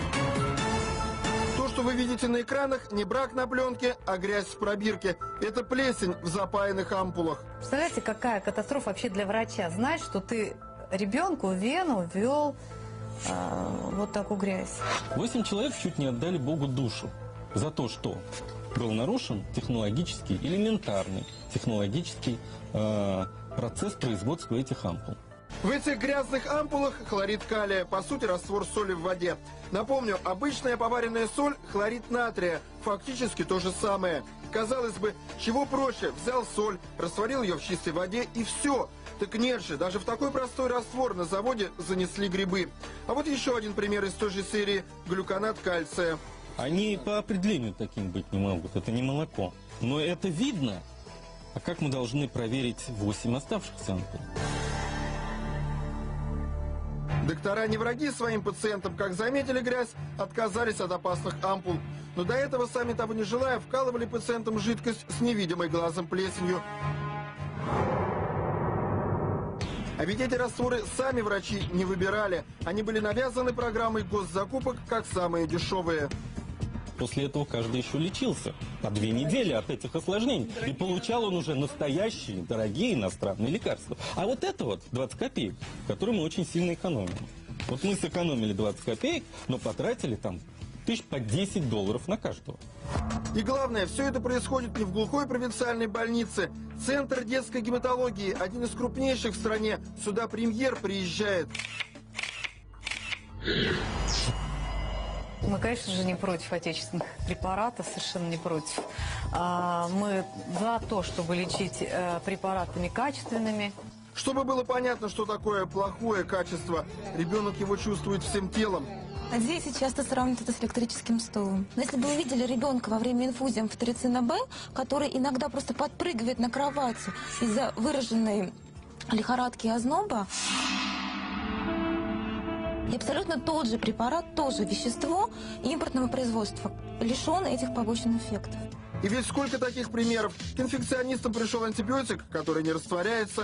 То, что вы видите на экранах, не брак на пленке, а грязь в пробирке. Это плесень в запаянных ампулах. Представляете, какая катастрофа вообще для врача? Знать, что ты ребенку в вену ввел э, вот такую грязь. Восемь человек чуть не отдали Богу душу за то, что был нарушен технологический, элементарный технологический э, процесс производства этих ампул. В этих грязных ампулах хлорид калия, по сути раствор соли в воде. Напомню, обычная поваренная соль – хлорид натрия, фактически то же самое. Казалось бы, чего проще, взял соль, растворил ее в чистой воде и все. Так нет же, даже в такой простой раствор на заводе занесли грибы. А вот еще один пример из той же серии – глюконат кальция. Они по определению таким быть не могут, это не молоко. Но это видно. А как мы должны проверить восемь оставшихся ампул? Доктора не враги своим пациентам, как заметили грязь, отказались от опасных ампул. Но до этого, сами того не желая, вкалывали пациентам жидкость с невидимой глазом плесенью. А ведь эти растворы сами врачи не выбирали. Они были навязаны программой госзакупок как самые дешевые. После этого каждый еще лечился по две недели от этих осложнений. И получал он уже настоящие, дорогие иностранные лекарства. А вот это вот двадцать копеек, которые мы очень сильно экономим. Вот мы сэкономили двадцать копеек, но потратили там тысяч по десять долларов на каждого. И главное, все это происходит не в глухой провинциальной больнице. Центр детской гематологии, один из крупнейших в стране. Сюда премьер приезжает. Мы, конечно же, не против отечественных препаратов, совершенно не против. А, мы за то, чтобы лечить э, препаратами качественными. Чтобы было понятно, что такое плохое качество, ребенок его чувствует всем телом. А здесь часто сравнивают это с электрическим стулом. Но если бы вы видели ребенка во время инфузии амфотерицина Б, который иногда просто подпрыгивает на кровати из-за выраженной лихорадки и озноба, и абсолютно тот же препарат, тоже вещество импортного производства, лишен этих побочных эффектов. И ведь сколько таких примеров. К инфекционистам пришел антибиотик, который не растворяется.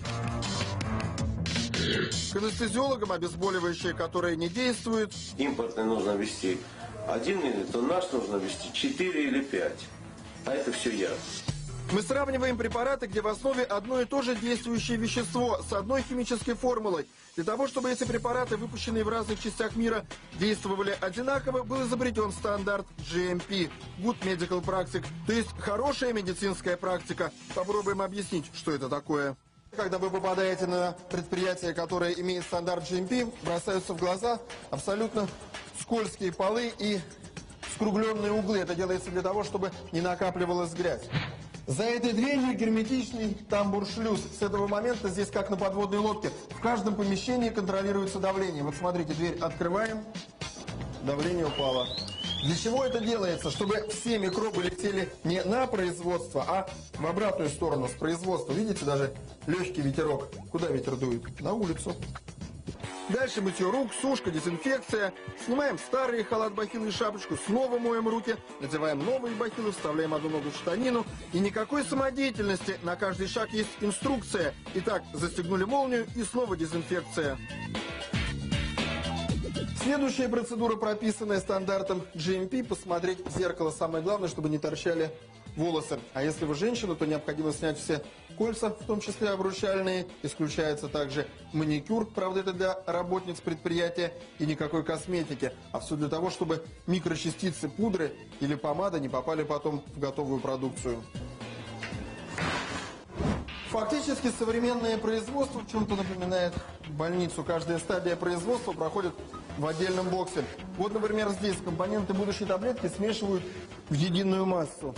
К анестезиологам обезболивающие, которые не действуют. Импортный нужно ввести один миллилитр, наш нужно ввести четыре или пять. А это все я. Мы сравниваем препараты, где в основе одно и то же действующее вещество с одной химической формулой. Для того, чтобы эти препараты, выпущенные в разных частях мира, действовали одинаково, был изобретен стандарт джи эм пи – Good Medical Practice, то есть хорошая медицинская практика. Попробуем объяснить, что это такое. Когда вы попадаете на предприятие, которое имеет стандарт джи эм пи, бросаются в глаза абсолютно скользкие полы и скругленные углы. Это делается для того, чтобы не накапливалась грязь. За этой дверью герметичный тамбур-шлюз. С этого момента здесь как на подводной лодке. В каждом помещении контролируется давление. Вот смотрите, дверь открываем, давление упало. Для чего это делается? Чтобы все микробы летели не на производство, а в обратную сторону, с производства. Видите, даже легкий ветерок. Куда ветер дует? На улицу. Дальше мытье рук, сушка, дезинфекция. Снимаем старые халат, бахилы и шапочку, снова моем руки, надеваем новые бахилы, вставляем одну ногу в штанину. И никакой самодеятельности, на каждый шаг есть инструкция. Итак, застегнули молнию и снова дезинфекция. Следующая процедура, прописанная стандартом джи эм пи, посмотреть в зеркало. Самое главное, чтобы не торчали волосы. А если вы женщина, то необходимо снять все кольца, в том числе обручальные. Исключается также маникюр, правда, это для работниц предприятия, и никакой косметики. А все для того, чтобы микрочастицы пудры или помады не попали потом в готовую продукцию. Фактически современное производство в чем-то напоминает больницу. Каждая стадия производства проходит в отдельном боксе. Вот, например, здесь компоненты будущей таблетки смешивают в единую массу.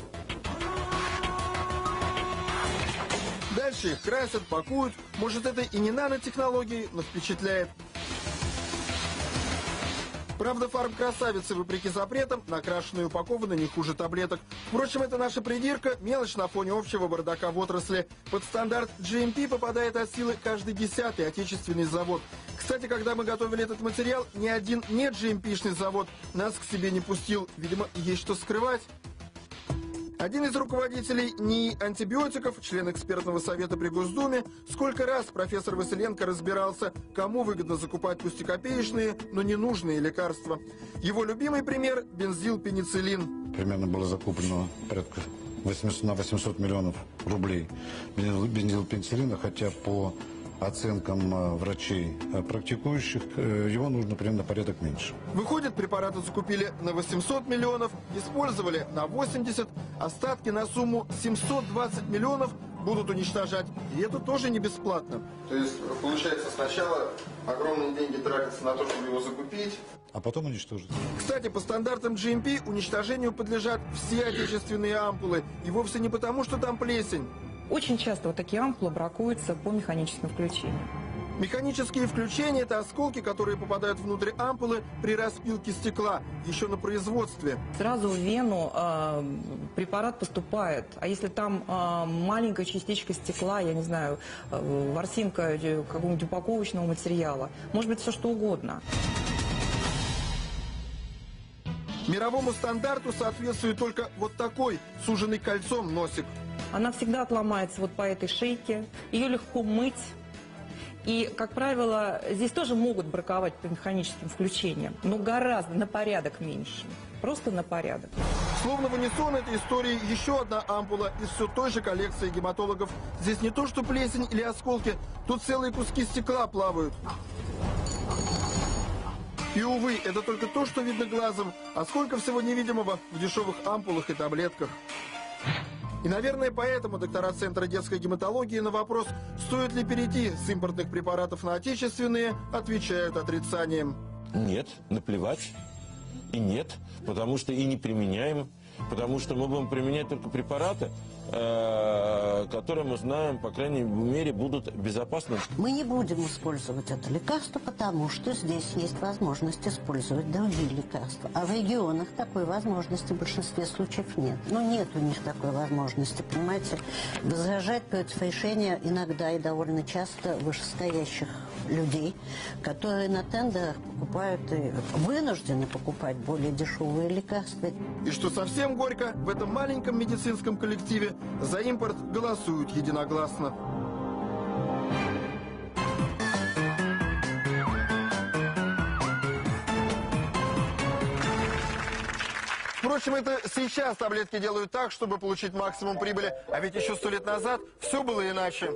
Дальше их красят, пакуют. Может, это и не нанотехнологии, но впечатляет. Правда, фарм-красавицы, вопреки запретам, накрашенные и упакованы не хуже таблеток. Впрочем, это наша придирка, мелочь на фоне общего бардака в отрасли. Под стандарт джи эм пи попадает от силы каждый десятый отечественный завод. Кстати, когда мы готовили этот материал, ни один не джи эм пи-шный завод нас к себе не пустил. Видимо, есть что скрывать. Один из руководителей НИИ антибиотиков, член экспертного совета при Госдуме, сколько раз профессор Василенко разбирался, кому выгодно закупать пусть и копеечные, но ненужные лекарства. Его любимый пример – бензилпенициллин. Примерно было закуплено порядка восемьсот, на восемьсот миллионов рублей бензилпенициллина, хотя по оценкам врачей практикующих, его нужно примерно на порядок меньше. Выходит, препараты закупили на восемьсот миллионов, использовали на восемьдесят, остатки на сумму семьсот двадцать миллионов будут уничтожать. И это тоже не бесплатно. То есть, получается, сначала огромные деньги тратятся на то, чтобы его закупить, а потом уничтожить. Кстати, по стандартам джи эм пи уничтожению подлежат все отечественные ампулы. И вовсе не потому, что там плесень. Очень часто вот такие ампулы бракуются по механическим включениям. Механические включения – это осколки, которые попадают внутрь ампулы при распилке стекла, еще на производстве. Сразу в вену э, препарат поступает, а если там э, маленькая частичка стекла, я не знаю, э, ворсинка какого-нибудь упаковочного материала, может быть все что угодно. Мировому стандарту соответствует только вот такой, суженный кольцом носик. Она всегда отломается вот по этой шейке, ее легко мыть. И, как правило, здесь тоже могут браковать по механическим включениям, но гораздо на порядок меньше. Просто на порядок. Словно в унисон этой истории еще одна ампула из все той же коллекции гематологов. Здесь не то, что плесень или осколки, тут целые куски стекла плавают. И, увы, это только то, что видно глазом, а сколько всего невидимого в дешевых ампулах и таблетках. И, наверное, поэтому доктора Центра детской гематологии на вопрос, стоит ли перейти с импортных препаратов на отечественные, отвечают отрицанием. Нет, наплевать. И нет, потому что и не применяем, потому что мы будем применять только препараты, э, которые мы знаем, по крайней мере, будут безопасны. Мы не будем использовать это лекарство, потому что здесь есть возможность использовать другие лекарства. А в регионах такой возможности в большинстве случаев нет. Но нет у них такой возможности, понимаете. Возражать против решения иногда и довольно часто вышестоящих людей, которые на тендерах покупают и вынуждены покупать более дешевые лекарства. И что совсем горько, в этом маленьком медицинском коллективе за импорт голосуют единогласно. Впрочем, это сейчас таблетки делают так, чтобы получить максимум прибыли, а ведь еще сто лет назад все было иначе.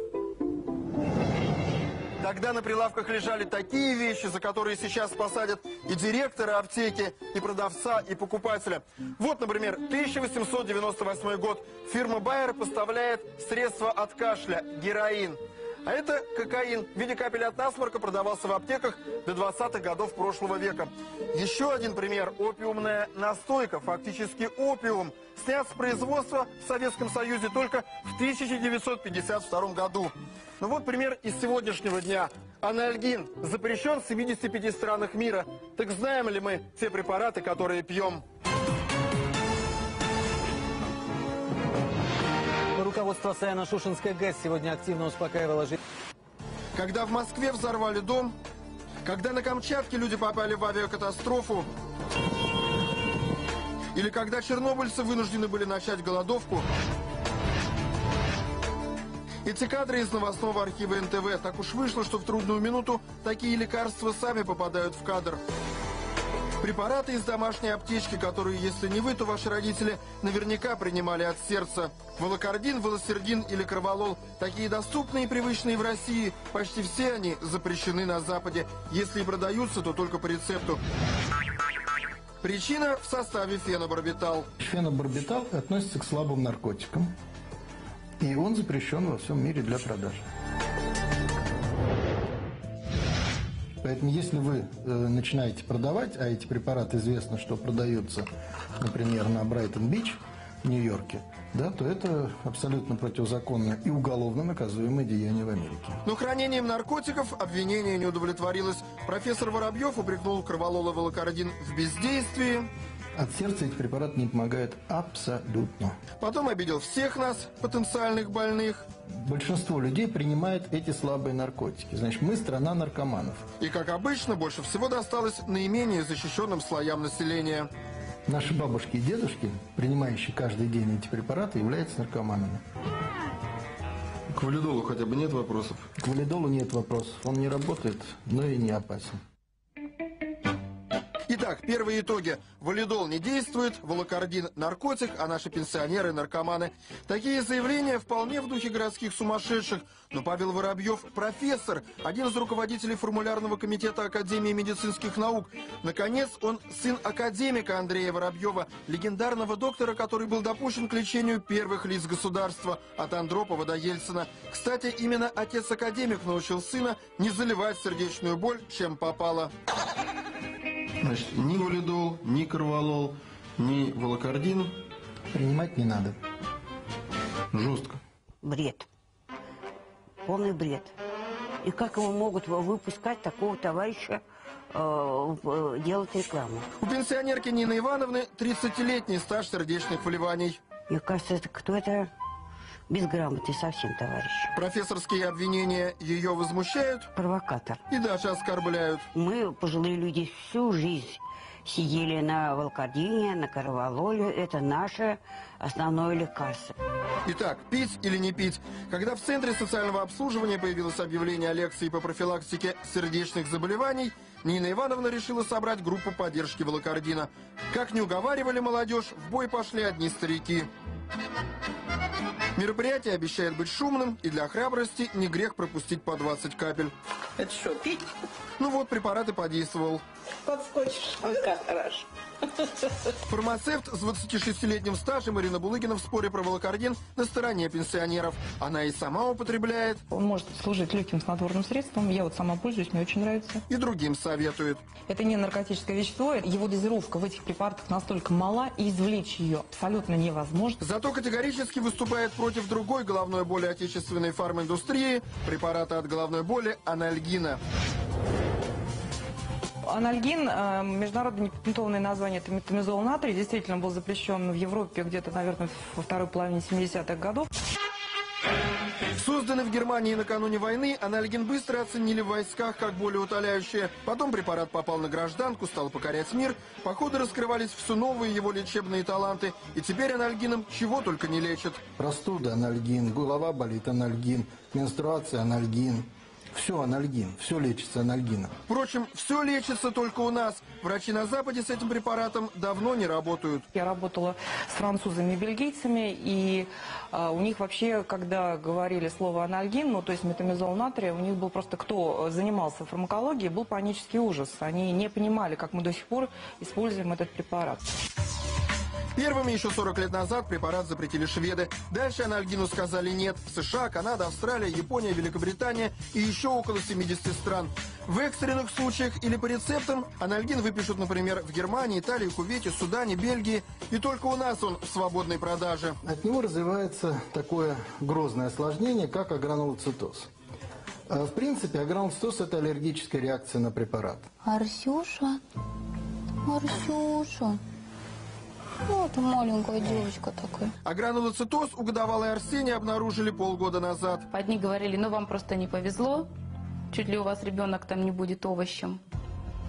Тогда на прилавках лежали такие вещи, за которые сейчас посадят и директора аптеки, и продавца, и покупателя. Вот, например, тысяча восемьсот девяносто восьмой год. Фирма Байер поставляет средства от кашля – героин. А это кокаин. В виде капель от насморка продавался в аптеках до двадцатых годов прошлого века. Еще один пример – опиумная настойка, фактически опиум. Снят с производства в Советском Союзе только в тысяча девятьсот пятьдесят втором году. Ну вот пример из сегодняшнего дня. Анальгин запрещен в семидесяти пяти странах мира. Так знаем ли мы те препараты, которые пьем? Руководство Саяно-Шушенской ГЭС сегодня активно успокаивало жителей. Когда в Москве взорвали дом, когда на Камчатке люди попали в авиакатастрофу, или когда чернобыльцы вынуждены были начать голодовку. Эти кадры из новостного архива эн тэ вэ. Так уж вышло, что в трудную минуту такие лекарства сами попадают в кадр. Препараты из домашней аптечки, которые, если не вы, то ваши родители наверняка принимали от сердца. Волокордин, волосердин или корвалол – такие доступные и привычные в России. Почти все они запрещены на Западе. Если и продаются, то только по рецепту. Причина в составе фенобарбитал. Фенобарбитал относится к слабым наркотикам, и он запрещен во всем мире для продажи. Поэтому если вы э, начинаете продавать, а эти препараты известно, что продаются, например, на Брайтон-Бич в Нью-Йорке, да, то это абсолютно противозаконно и уголовно наказуемое деяние в Америке. Но хранением наркотиков обвинение не удовлетворилось. Профессор Воробьев упрекнул корвалол и волокордин в бездействии. От сердца эти препараты не помогают абсолютно. Потом обидел всех нас, потенциальных больных. Большинство людей принимает эти слабые наркотики. Значит, мы страна наркоманов. И, как обычно, больше всего досталось наименее защищенным слоям населения. Наши бабушки и дедушки, принимающие каждый день эти препараты, являются наркоманами. К валидолу хотя бы нет вопросов? К валидолу нет вопросов. Он не работает, но и не опасен. Итак, первые итоги. Валидол не действует, волокордин – наркотик, а наши пенсионеры – наркоманы. Такие заявления вполне в духе городских сумасшедших. Но Павел Воробьев – профессор, один из руководителей формулярного комитета Академии медицинских наук. Наконец, он сын академика Андрея Воробьева, легендарного доктора, который был допущен к лечению первых лиц государства, от Андропова до Ельцина. Кстати, именно отец-академик научил сына не заливать сердечную боль, чем попало. Значит, ни валидол, ни корвалол, ни волокордин принимать не надо. Жестко. Бред. Полный бред. И как его могут выпускать такого товарища э, делать рекламу? У пенсионерки Нины Ивановны тридцатилетний стаж сердечных вливаний. Мне кажется, это кто это безграмотный совсем товарищ. Профессорские обвинения ее возмущают. Провокатор. И даже оскорбляют. Мы, пожилые люди, всю жизнь сидели на волокордине, на корвалоле. Это наше основное лекарство. Итак, пить или не пить? Когда в Центре социального обслуживания появилось объявление о лекции по профилактике сердечных заболеваний, Нина Ивановна решила собрать группу поддержки волокордина. Как не уговаривали молодежь, в бой пошли одни старики. Мероприятие обещает быть шумным, и для храбрости не грех пропустить по двадцать капель. Это что, пить? Ну вот, препарат и подействовал. Подскочишь. Ой, как хорошо. Фармацевт с двадцатишестилетним стажем Ирина Булыгина в споре про волокордин на стороне пенсионеров. Она и сама употребляет. Он может служить легким снотворным средством. Я вот сама пользуюсь, мне очень нравится. И другим советует. Это не наркотическое вещество. Его дозировка в этих препаратах настолько мала, и извлечь ее абсолютно невозможно. Зато категорически выступает против другой головной боли отечественной фарминдустрии – препарата от головной боли анальгина. Анальгин, международное непатентованное название, это метамизол натрий, действительно был запрещен в Европе где-то, наверное, во второй половине семидесятых годов. Созданный в Германии накануне войны, анальгин быстро оценили в войсках как болеутоляющее. Потом препарат попал на гражданку, стал покорять мир. По ходу раскрывались все новые его лечебные таланты. И теперь анальгином чего только не лечат. Простуда анальгин, голова болит анальгин, менструация анальгин. Все анальгин, все лечится анальгином. Впрочем, все лечится только у нас. Врачи на Западе с этим препаратом давно не работают. Я работала с французами и бельгийцами, и а, у них вообще, когда говорили слово анальгин, ну то есть метамизол натрия, у них был просто, кто занимался фармакологией, был панический ужас. Они не понимали, как мы до сих пор используем этот препарат. Первыми еще сорок лет назад препарат запретили шведы. Дальше анальгину сказали нет. США, Канада, Австралия, Япония, Великобритания и еще около семидесяти стран. В экстренных случаях или по рецептам анальгин выпишут, например, в Германии, Италии, Кувейте, Судане, Бельгии. И только у нас он в свободной продаже. От него развивается такое грозное осложнение, как агранулоцитоз. В принципе, агранулоцитоз – это аллергическая реакция на препарат. Арсюша, Арсюша. Ну, это маленькая девочка такая. А гранулоцитоз у годовалой Арсении обнаружили полгода назад. Одни говорили, ну вам просто не повезло, чуть ли у вас ребенок там не будет овощем.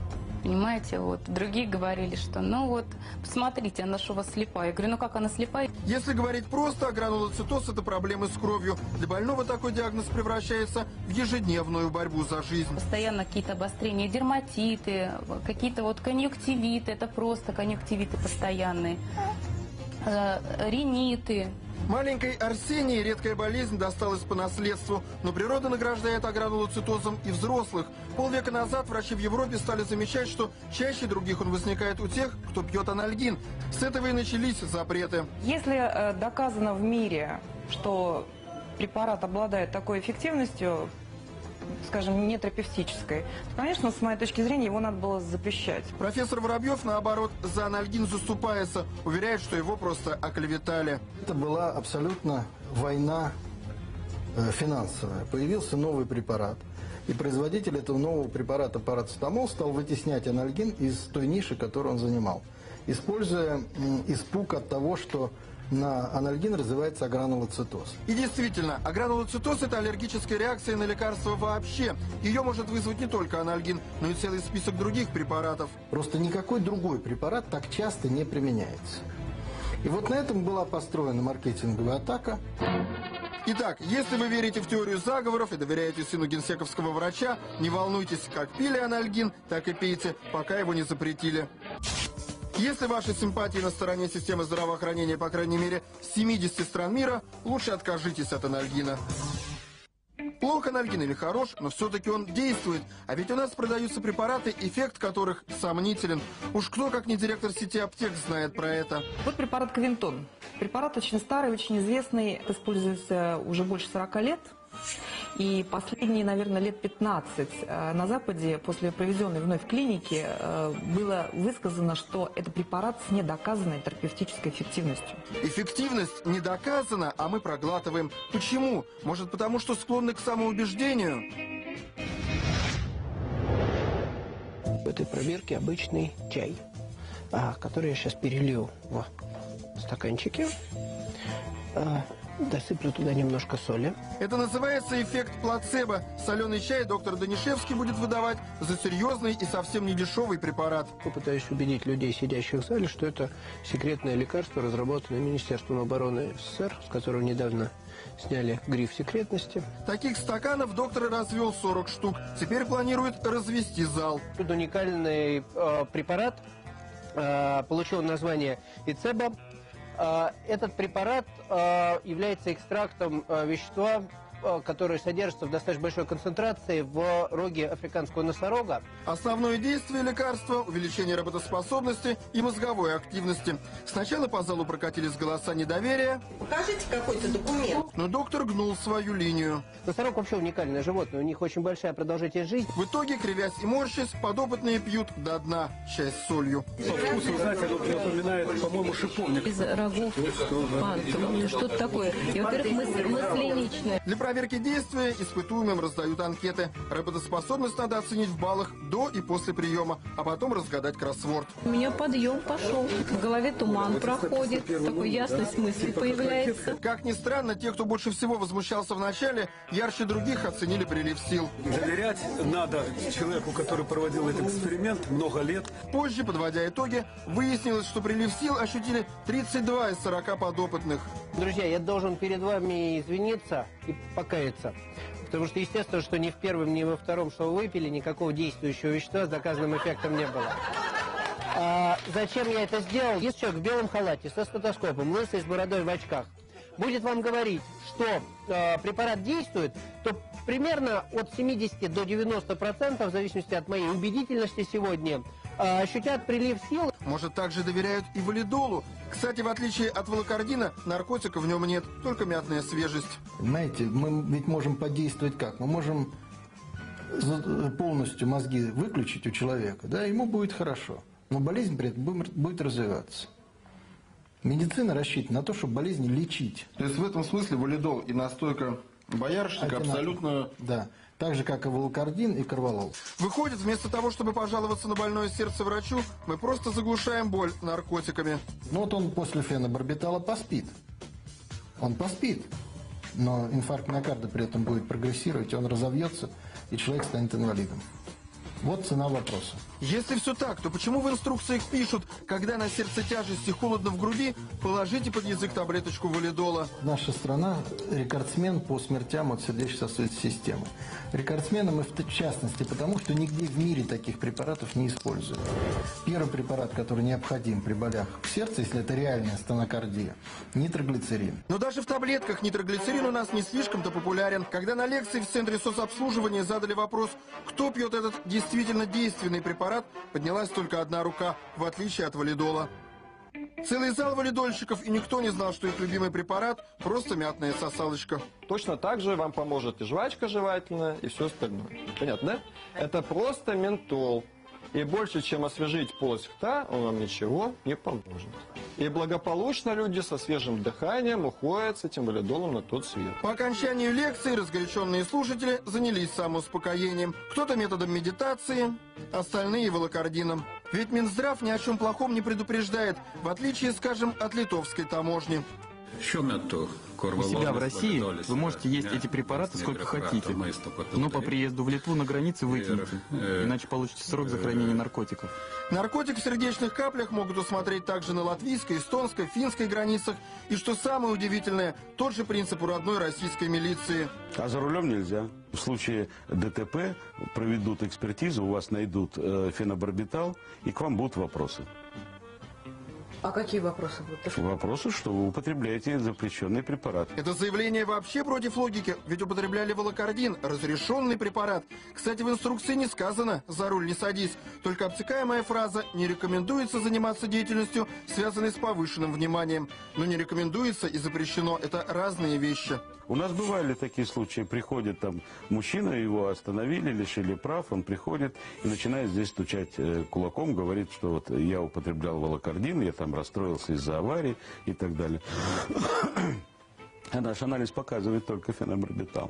понимаете, вот. Другие говорили, что, ну вот, посмотрите, она что, у вас слепая. Я говорю, ну как она слепая? Если говорить просто, гранулоцитоз – это проблемы с кровью. Для больного такой диагноз превращается в ежедневную борьбу за жизнь. Постоянно какие-то обострения, дерматиты, какие-то вот конъюнктивиты, это просто конъюнктивиты постоянные, э, риниты. Маленькой Арсении редкая болезнь досталась по наследству, но природа награждает агранулоцитозом и взрослых. Полвека назад врачи в Европе стали замечать, что чаще других он возникает у тех, кто пьет анальгин. С этого и начались запреты. Если э, доказано в мире, что препарат обладает такой эффективностью, скажем, не терапевтической, то, конечно, с моей точки зрения, его надо было запрещать. Профессор Воробьев, наоборот, за анальгин заступается. Уверяет, что его просто оклеветали. Это была абсолютно война э, финансовая. Появился новый препарат. И производитель этого нового препарата парацетамол стал вытеснять анальгин из той ниши, которую он занимал, используя м, испуг от того, что на анальгин развивается агранулоцитоз. И действительно, агранулоцитоз – это аллергическая реакция на лекарства вообще. Ее может вызвать не только анальгин, но и целый список других препаратов. Просто никакой другой препарат так часто не применяется. И вот на этом была построена маркетинговая атака. Итак, если вы верите в теорию заговоров и доверяете сыну генсековского врача, не волнуйтесь, как пили анальгин, так и пейте, пока его не запретили. Если ваши симпатии на стороне системы здравоохранения, по крайней мере, семидесяти стран мира, лучше откажитесь от анальгина. Плохо анальгин или хорош, но все-таки он действует. А ведь у нас продаются препараты, эффект которых сомнителен. Уж кто, как не директор сети аптек, знает про это. Вот препарат Квинтон. Препарат очень старый, очень известный, используется уже больше сорока лет. И последние, наверное, лет пятнадцать на Западе, после проведенной вновь клиники, было высказано, что это препарат с недоказанной терапевтической эффективностью. Эффективность не доказана, а мы проглатываем. Почему? Может, потому что склонны к самоубеждению? В этой пробирке обычный чай, который я сейчас перелью в стаканчики. Досыплю туда немножко соли. Это называется эффект плацебо. Соленый чай доктор Данишевский будет выдавать за серьезный и совсем не дешевый препарат. Попытаюсь убедить людей, сидящих в зале, что это секретное лекарство, разработанное Министерством обороны СССР, с которого недавно сняли гриф секретности. Таких стаканов доктор развел сорок штук. Теперь планирует развести зал. Тут уникальный э, препарат. Э, получил название Ицебо. Этот препарат является экстрактом вещества, которое содержится в достаточно большой концентрации в роге африканского носорога. Основное действие лекарства – увеличение работоспособности и мозговой активности. Сначала по залу прокатились голоса недоверия. Покажите какой-то документ. Но доктор гнул свою линию. Носорог вообще уникальное животное, у них очень большая продолжительность жизни. В итоге, кривясь и морщась, подопытные пьют до дна, часть солью. По вкусу, знаете, это напоминает, по-моему, шиповник. Из рогов панцирь. Что-то такое. И, во-первых, масляничное. Для проверки действия испытуемым раздают анкеты. Работоспособность надо оценить в баллах до и после приема, а потом разгадать кроссворд. У меня подъем пошел. В голове туман проходит. Такой ясность мысли появляется. Как ни странно, те, кто больше всего возмущался в начале, ярче других оценили прилив сил. Доверять надо человеку, который проводил этот эксперимент много лет. Позже, подводя итоги, выяснилось, что прилив сил ощутили тридцать два из сорока подопытных. Друзья, я должен перед вами извиниться и покаяться. Потому что, естественно, что ни в первом, ни во втором, что вы выпили, никакого действующего вещества с доказанным эффектом не было. А зачем я это сделал? Есть человек в белом халате, со стетоскопом, лысый, с бородой, в очках. Будет вам говорить, что э, препарат действует, то примерно от семидесяти до девяноста процентов, в зависимости от моей убедительности сегодня, э, ощутят прилив сил. Может, также доверяют и валидолу. Кстати, в отличие от волокордина, наркотика в нем нет, только мятная свежесть. Знаете, мы ведь можем подействовать как? Мы можем полностью мозги выключить у человека, да, ему будет хорошо, но болезнь при этом будет развиваться. Медицина рассчитана на то, чтобы болезни лечить. То есть в этом смысле валидол и настойка боярышника абсолютно... Да, так же, как и волокордин и корвалол. Выходит, вместо того, чтобы пожаловаться на больное сердце врачу, мы просто заглушаем боль наркотиками. Ну вот он после фенобарбитала поспит. Он поспит, но инфаркт миокарда при этом будет прогрессировать, он разовьется, и человек станет инвалидом. Вот цена вопроса. Если все так, то почему в инструкциях пишут, когда на сердце тяжесть и холодно в груди, положите под язык таблеточку валидола? Наша страна рекордсмен по смертям от сердечно-сосудистой системы. Рекордсмены мы в частности потому, что нигде в мире таких препаратов не используют. Первый препарат, который необходим при болях в сердце, если это реальная стенокардия, нитроглицерин. Но даже в таблетках нитроглицерин у нас не слишком-то популярен. Когда на лекции в центре соцобслуживания задали вопрос, кто пьет этот действительно действенный препарат, поднялась только одна рука, в отличие от валидола. Целый зал валидольщиков, и никто не знал, что их любимый препарат – просто мятная сосалочка. Точно так же вам поможет и жвачка жевательная, и все остальное. Понятно, да? Это просто ментол. И больше, чем освежить полость рта, он вам ничего не поможет. И благополучно люди со свежим дыханием уходят с этим валидолом на тот свет. По окончанию лекции разгоряченные слушатели занялись самоуспокоением. Кто-то методом медитации, остальные волокордином. Ведь Минздрав ни о чем плохом не предупреждает, в отличие, скажем, от литовской таможни. У себя в России вы можете есть эти препараты сколько хотите, но по приезду в Литву на границе выкинете, иначе получите срок за хранение наркотиков. Наркотик в сердечных каплях могут усмотреть также на латвийской, эстонской, финской границах. И что самое удивительное, тот же принцип у родной российской милиции. А за рулем нельзя. В случае ДТП проведут экспертизу, у вас найдут э, фенобарбитал, и к вам будут вопросы. А какие вопросы будут? Вопросы, что вы употребляете запрещенный препарат. Это заявление вообще против логики, ведь употребляли волокордин, разрешенный препарат. Кстати, в инструкции не сказано «за руль не садись», только обтекаемая фраза «не рекомендуется заниматься деятельностью, связанной с повышенным вниманием». Но не рекомендуется и запрещено – это разные вещи. У нас бывали такие случаи, приходит там мужчина, его остановили, лишили прав, он приходит и начинает здесь стучать э, кулаком, говорит, что вот я употреблял волокордин, я там расстроился из-за аварии и так далее. А наш анализ показывает только фенобарбитал.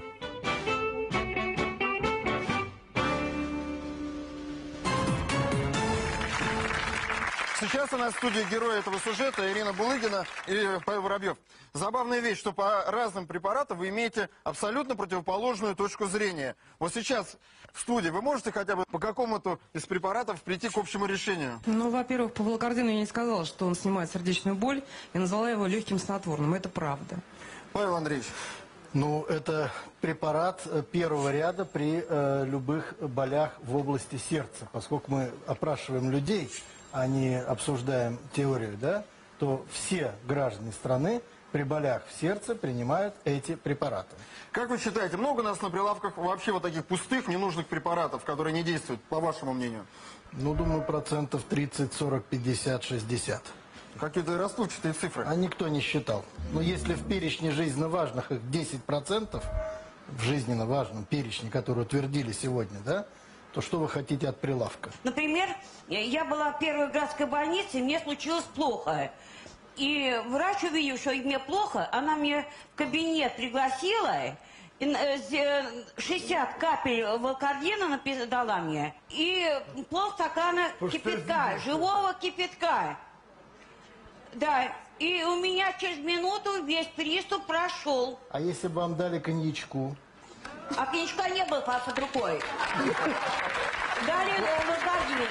Сейчас у нас в студии герои этого сюжета Ирина Булыгина и Павел Воробьев. Забавная вещь, что по разным препаратам вы имеете абсолютно противоположную точку зрения. Вот сейчас в студии вы можете хотя бы по какому-то из препаратов прийти к общему решению? Ну, во-первых, по волокордину я не сказала, что он снимает сердечную боль, и назвала его легким снотворным. Это правда. Павел Андреевич. Ну, это препарат первого ряда при э, любых болях в области сердца. Поскольку мы опрашиваем людей, а не обсуждаем теорию, да, то все граждане страны при болях в сердце принимают эти препараты. Как вы считаете, много у нас на прилавках вообще вот таких пустых, ненужных препаратов, которые не действуют, по вашему мнению? Ну, думаю, процентов тридцать, сорок, пятьдесят, шестьдесят. Какие-то расплывчатые цифры. А никто не считал. Но если в перечне жизненно важных их десять процентов, в жизненно важном перечне, который утвердили сегодня, да, то что вы хотите от прилавка? Например, я была в первой городской больнице, и мне случилось плохо. И врач увидел, что мне плохо, она мне в кабинет пригласила, шестьдесят капель волокордина дала мне, и полстакана кипятка, живого кипятка. Да, и у меня через минуту весь приступ прошел. А если бы вам дали коньячку? А коньячка не было под рукой. Дали волокордин.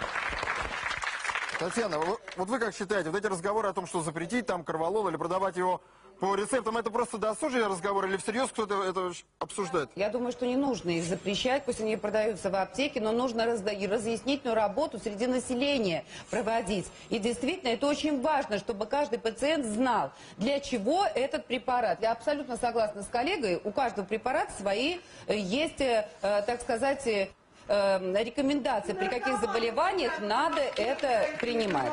Татьяна, вот вы как считаете, вот эти разговоры о том, что запретить там корвалол или продавать его по рецептам, это просто досужие разговоры или всерьез кто-то это обсуждает? Я думаю, что не нужно их запрещать, пусть они продаются в аптеке, но нужно разъяснительную работу среди населения проводить. И действительно, это очень важно, чтобы каждый пациент знал, для чего этот препарат. Я абсолютно согласна с коллегой, у каждого препарата свои есть, так сказать, рекомендации, при каких заболеваниях надо это принимать.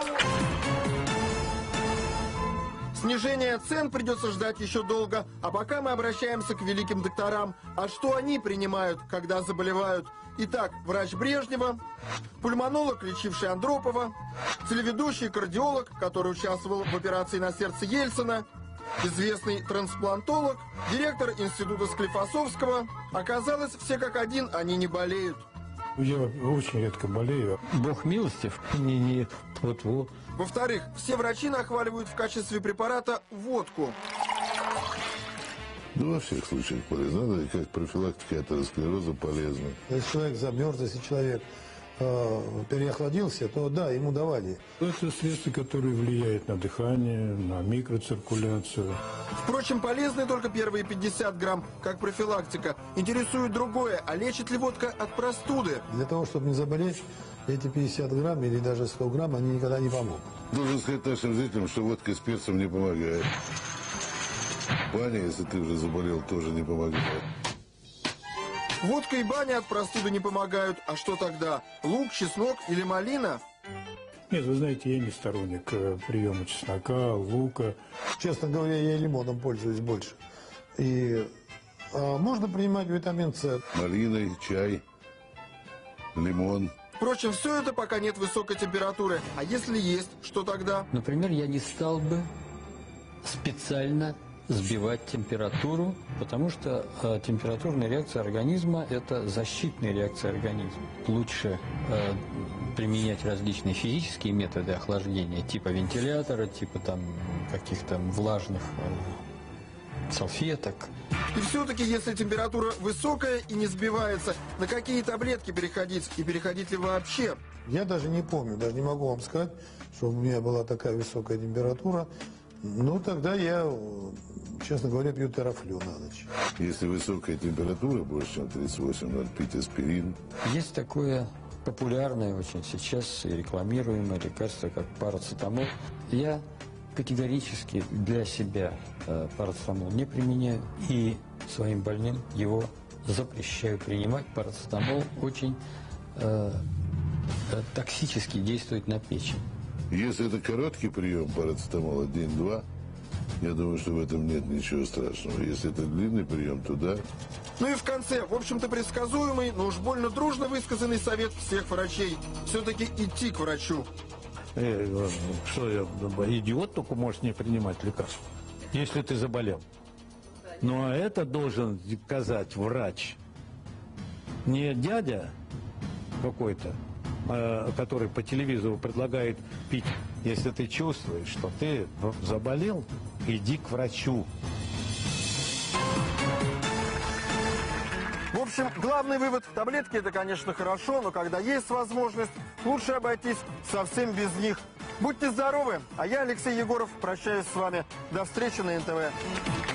Снижение цен придется ждать еще долго, а пока мы обращаемся к великим докторам. А что они принимают, когда заболевают? Итак, врач Брежнева, пульмонолог, лечивший Андропова, телеведущий кардиолог, который участвовал в операции на сердце Ельцина, известный трансплантолог, директор института Склифосовского. Оказалось, все как один, они не болеют. Я очень редко болею. Бог милостив. Не, не, вот-вот. Во-вторых, все врачи нахваливают в качестве препарата водку. Ну, во всех случаях полезно. Надо, как профилактика атеросклероза полезна. Если человек замерз, если человек э, переохладился, то да, ему давали. Это средства, которые влияют на дыхание, на микроциркуляцию. Впрочем, полезны только первые пятьдесят грамм, как профилактика. Интересует другое, а лечит ли водка от простуды? Для того, чтобы не заболеть, эти пятьдесят грамм или даже сто грамм, они никогда не помогут. Должен сказать нашим жителям, что водка с перцем не помогает. Баня, если ты уже заболел, тоже не помогает. Водка и баня от простуды не помогают. А что тогда? Лук, чеснок или малина? Нет, вы знаете, я не сторонник э, приема чеснока, лука. Честно говоря, я лимоном пользуюсь больше. И а, можно принимать витамин С. Малиной, чай, лимон. Впрочем, все это пока нет высокой температуры. А если есть, что тогда? Например, я не стал бы специально сбивать температуру, потому что э, температурная реакция организма – это защитная реакция организма. Лучше э, применять различные физические методы охлаждения, типа вентилятора, типа там каких-то влажных э, салфеток. И все-таки, если температура высокая и не сбивается, на какие таблетки переходить и переходить ли вообще? Я даже не помню, даже не могу вам сказать, что у меня была такая высокая температура. Ну, тогда я, честно говоря, пью терафлю на ночь. Если высокая температура, больше чем тридцать восемь, надо пить аспирин. Есть такое популярное очень сейчас и рекламируемое лекарство, как парацетамол. Я категорически для себя э, парацетамол не применяю и своим больным его запрещаю принимать. Парацетамол очень э, э, токсически действует на печень. Если это короткий прием парацетамола, день-два, я думаю, что в этом нет ничего страшного. Если это длинный прием, то да. Ну и в конце, в общем-то предсказуемый, но уж больно дружно высказанный совет всех врачей. Все-таки идти к врачу. Э, что я, идиот только может не принимать лекарства, если ты заболел. Ну а это должен сказать врач. Не дядя какой-то, который по телевизору предлагает пить. Если ты чувствуешь, что ты заболел, иди к врачу. В общем, главный вывод. Таблетки это, конечно, хорошо, но когда есть возможность, лучше обойтись совсем без них. Будьте здоровы, а я, Алексей Егоров, прощаюсь с вами. До встречи на эн тэ вэ.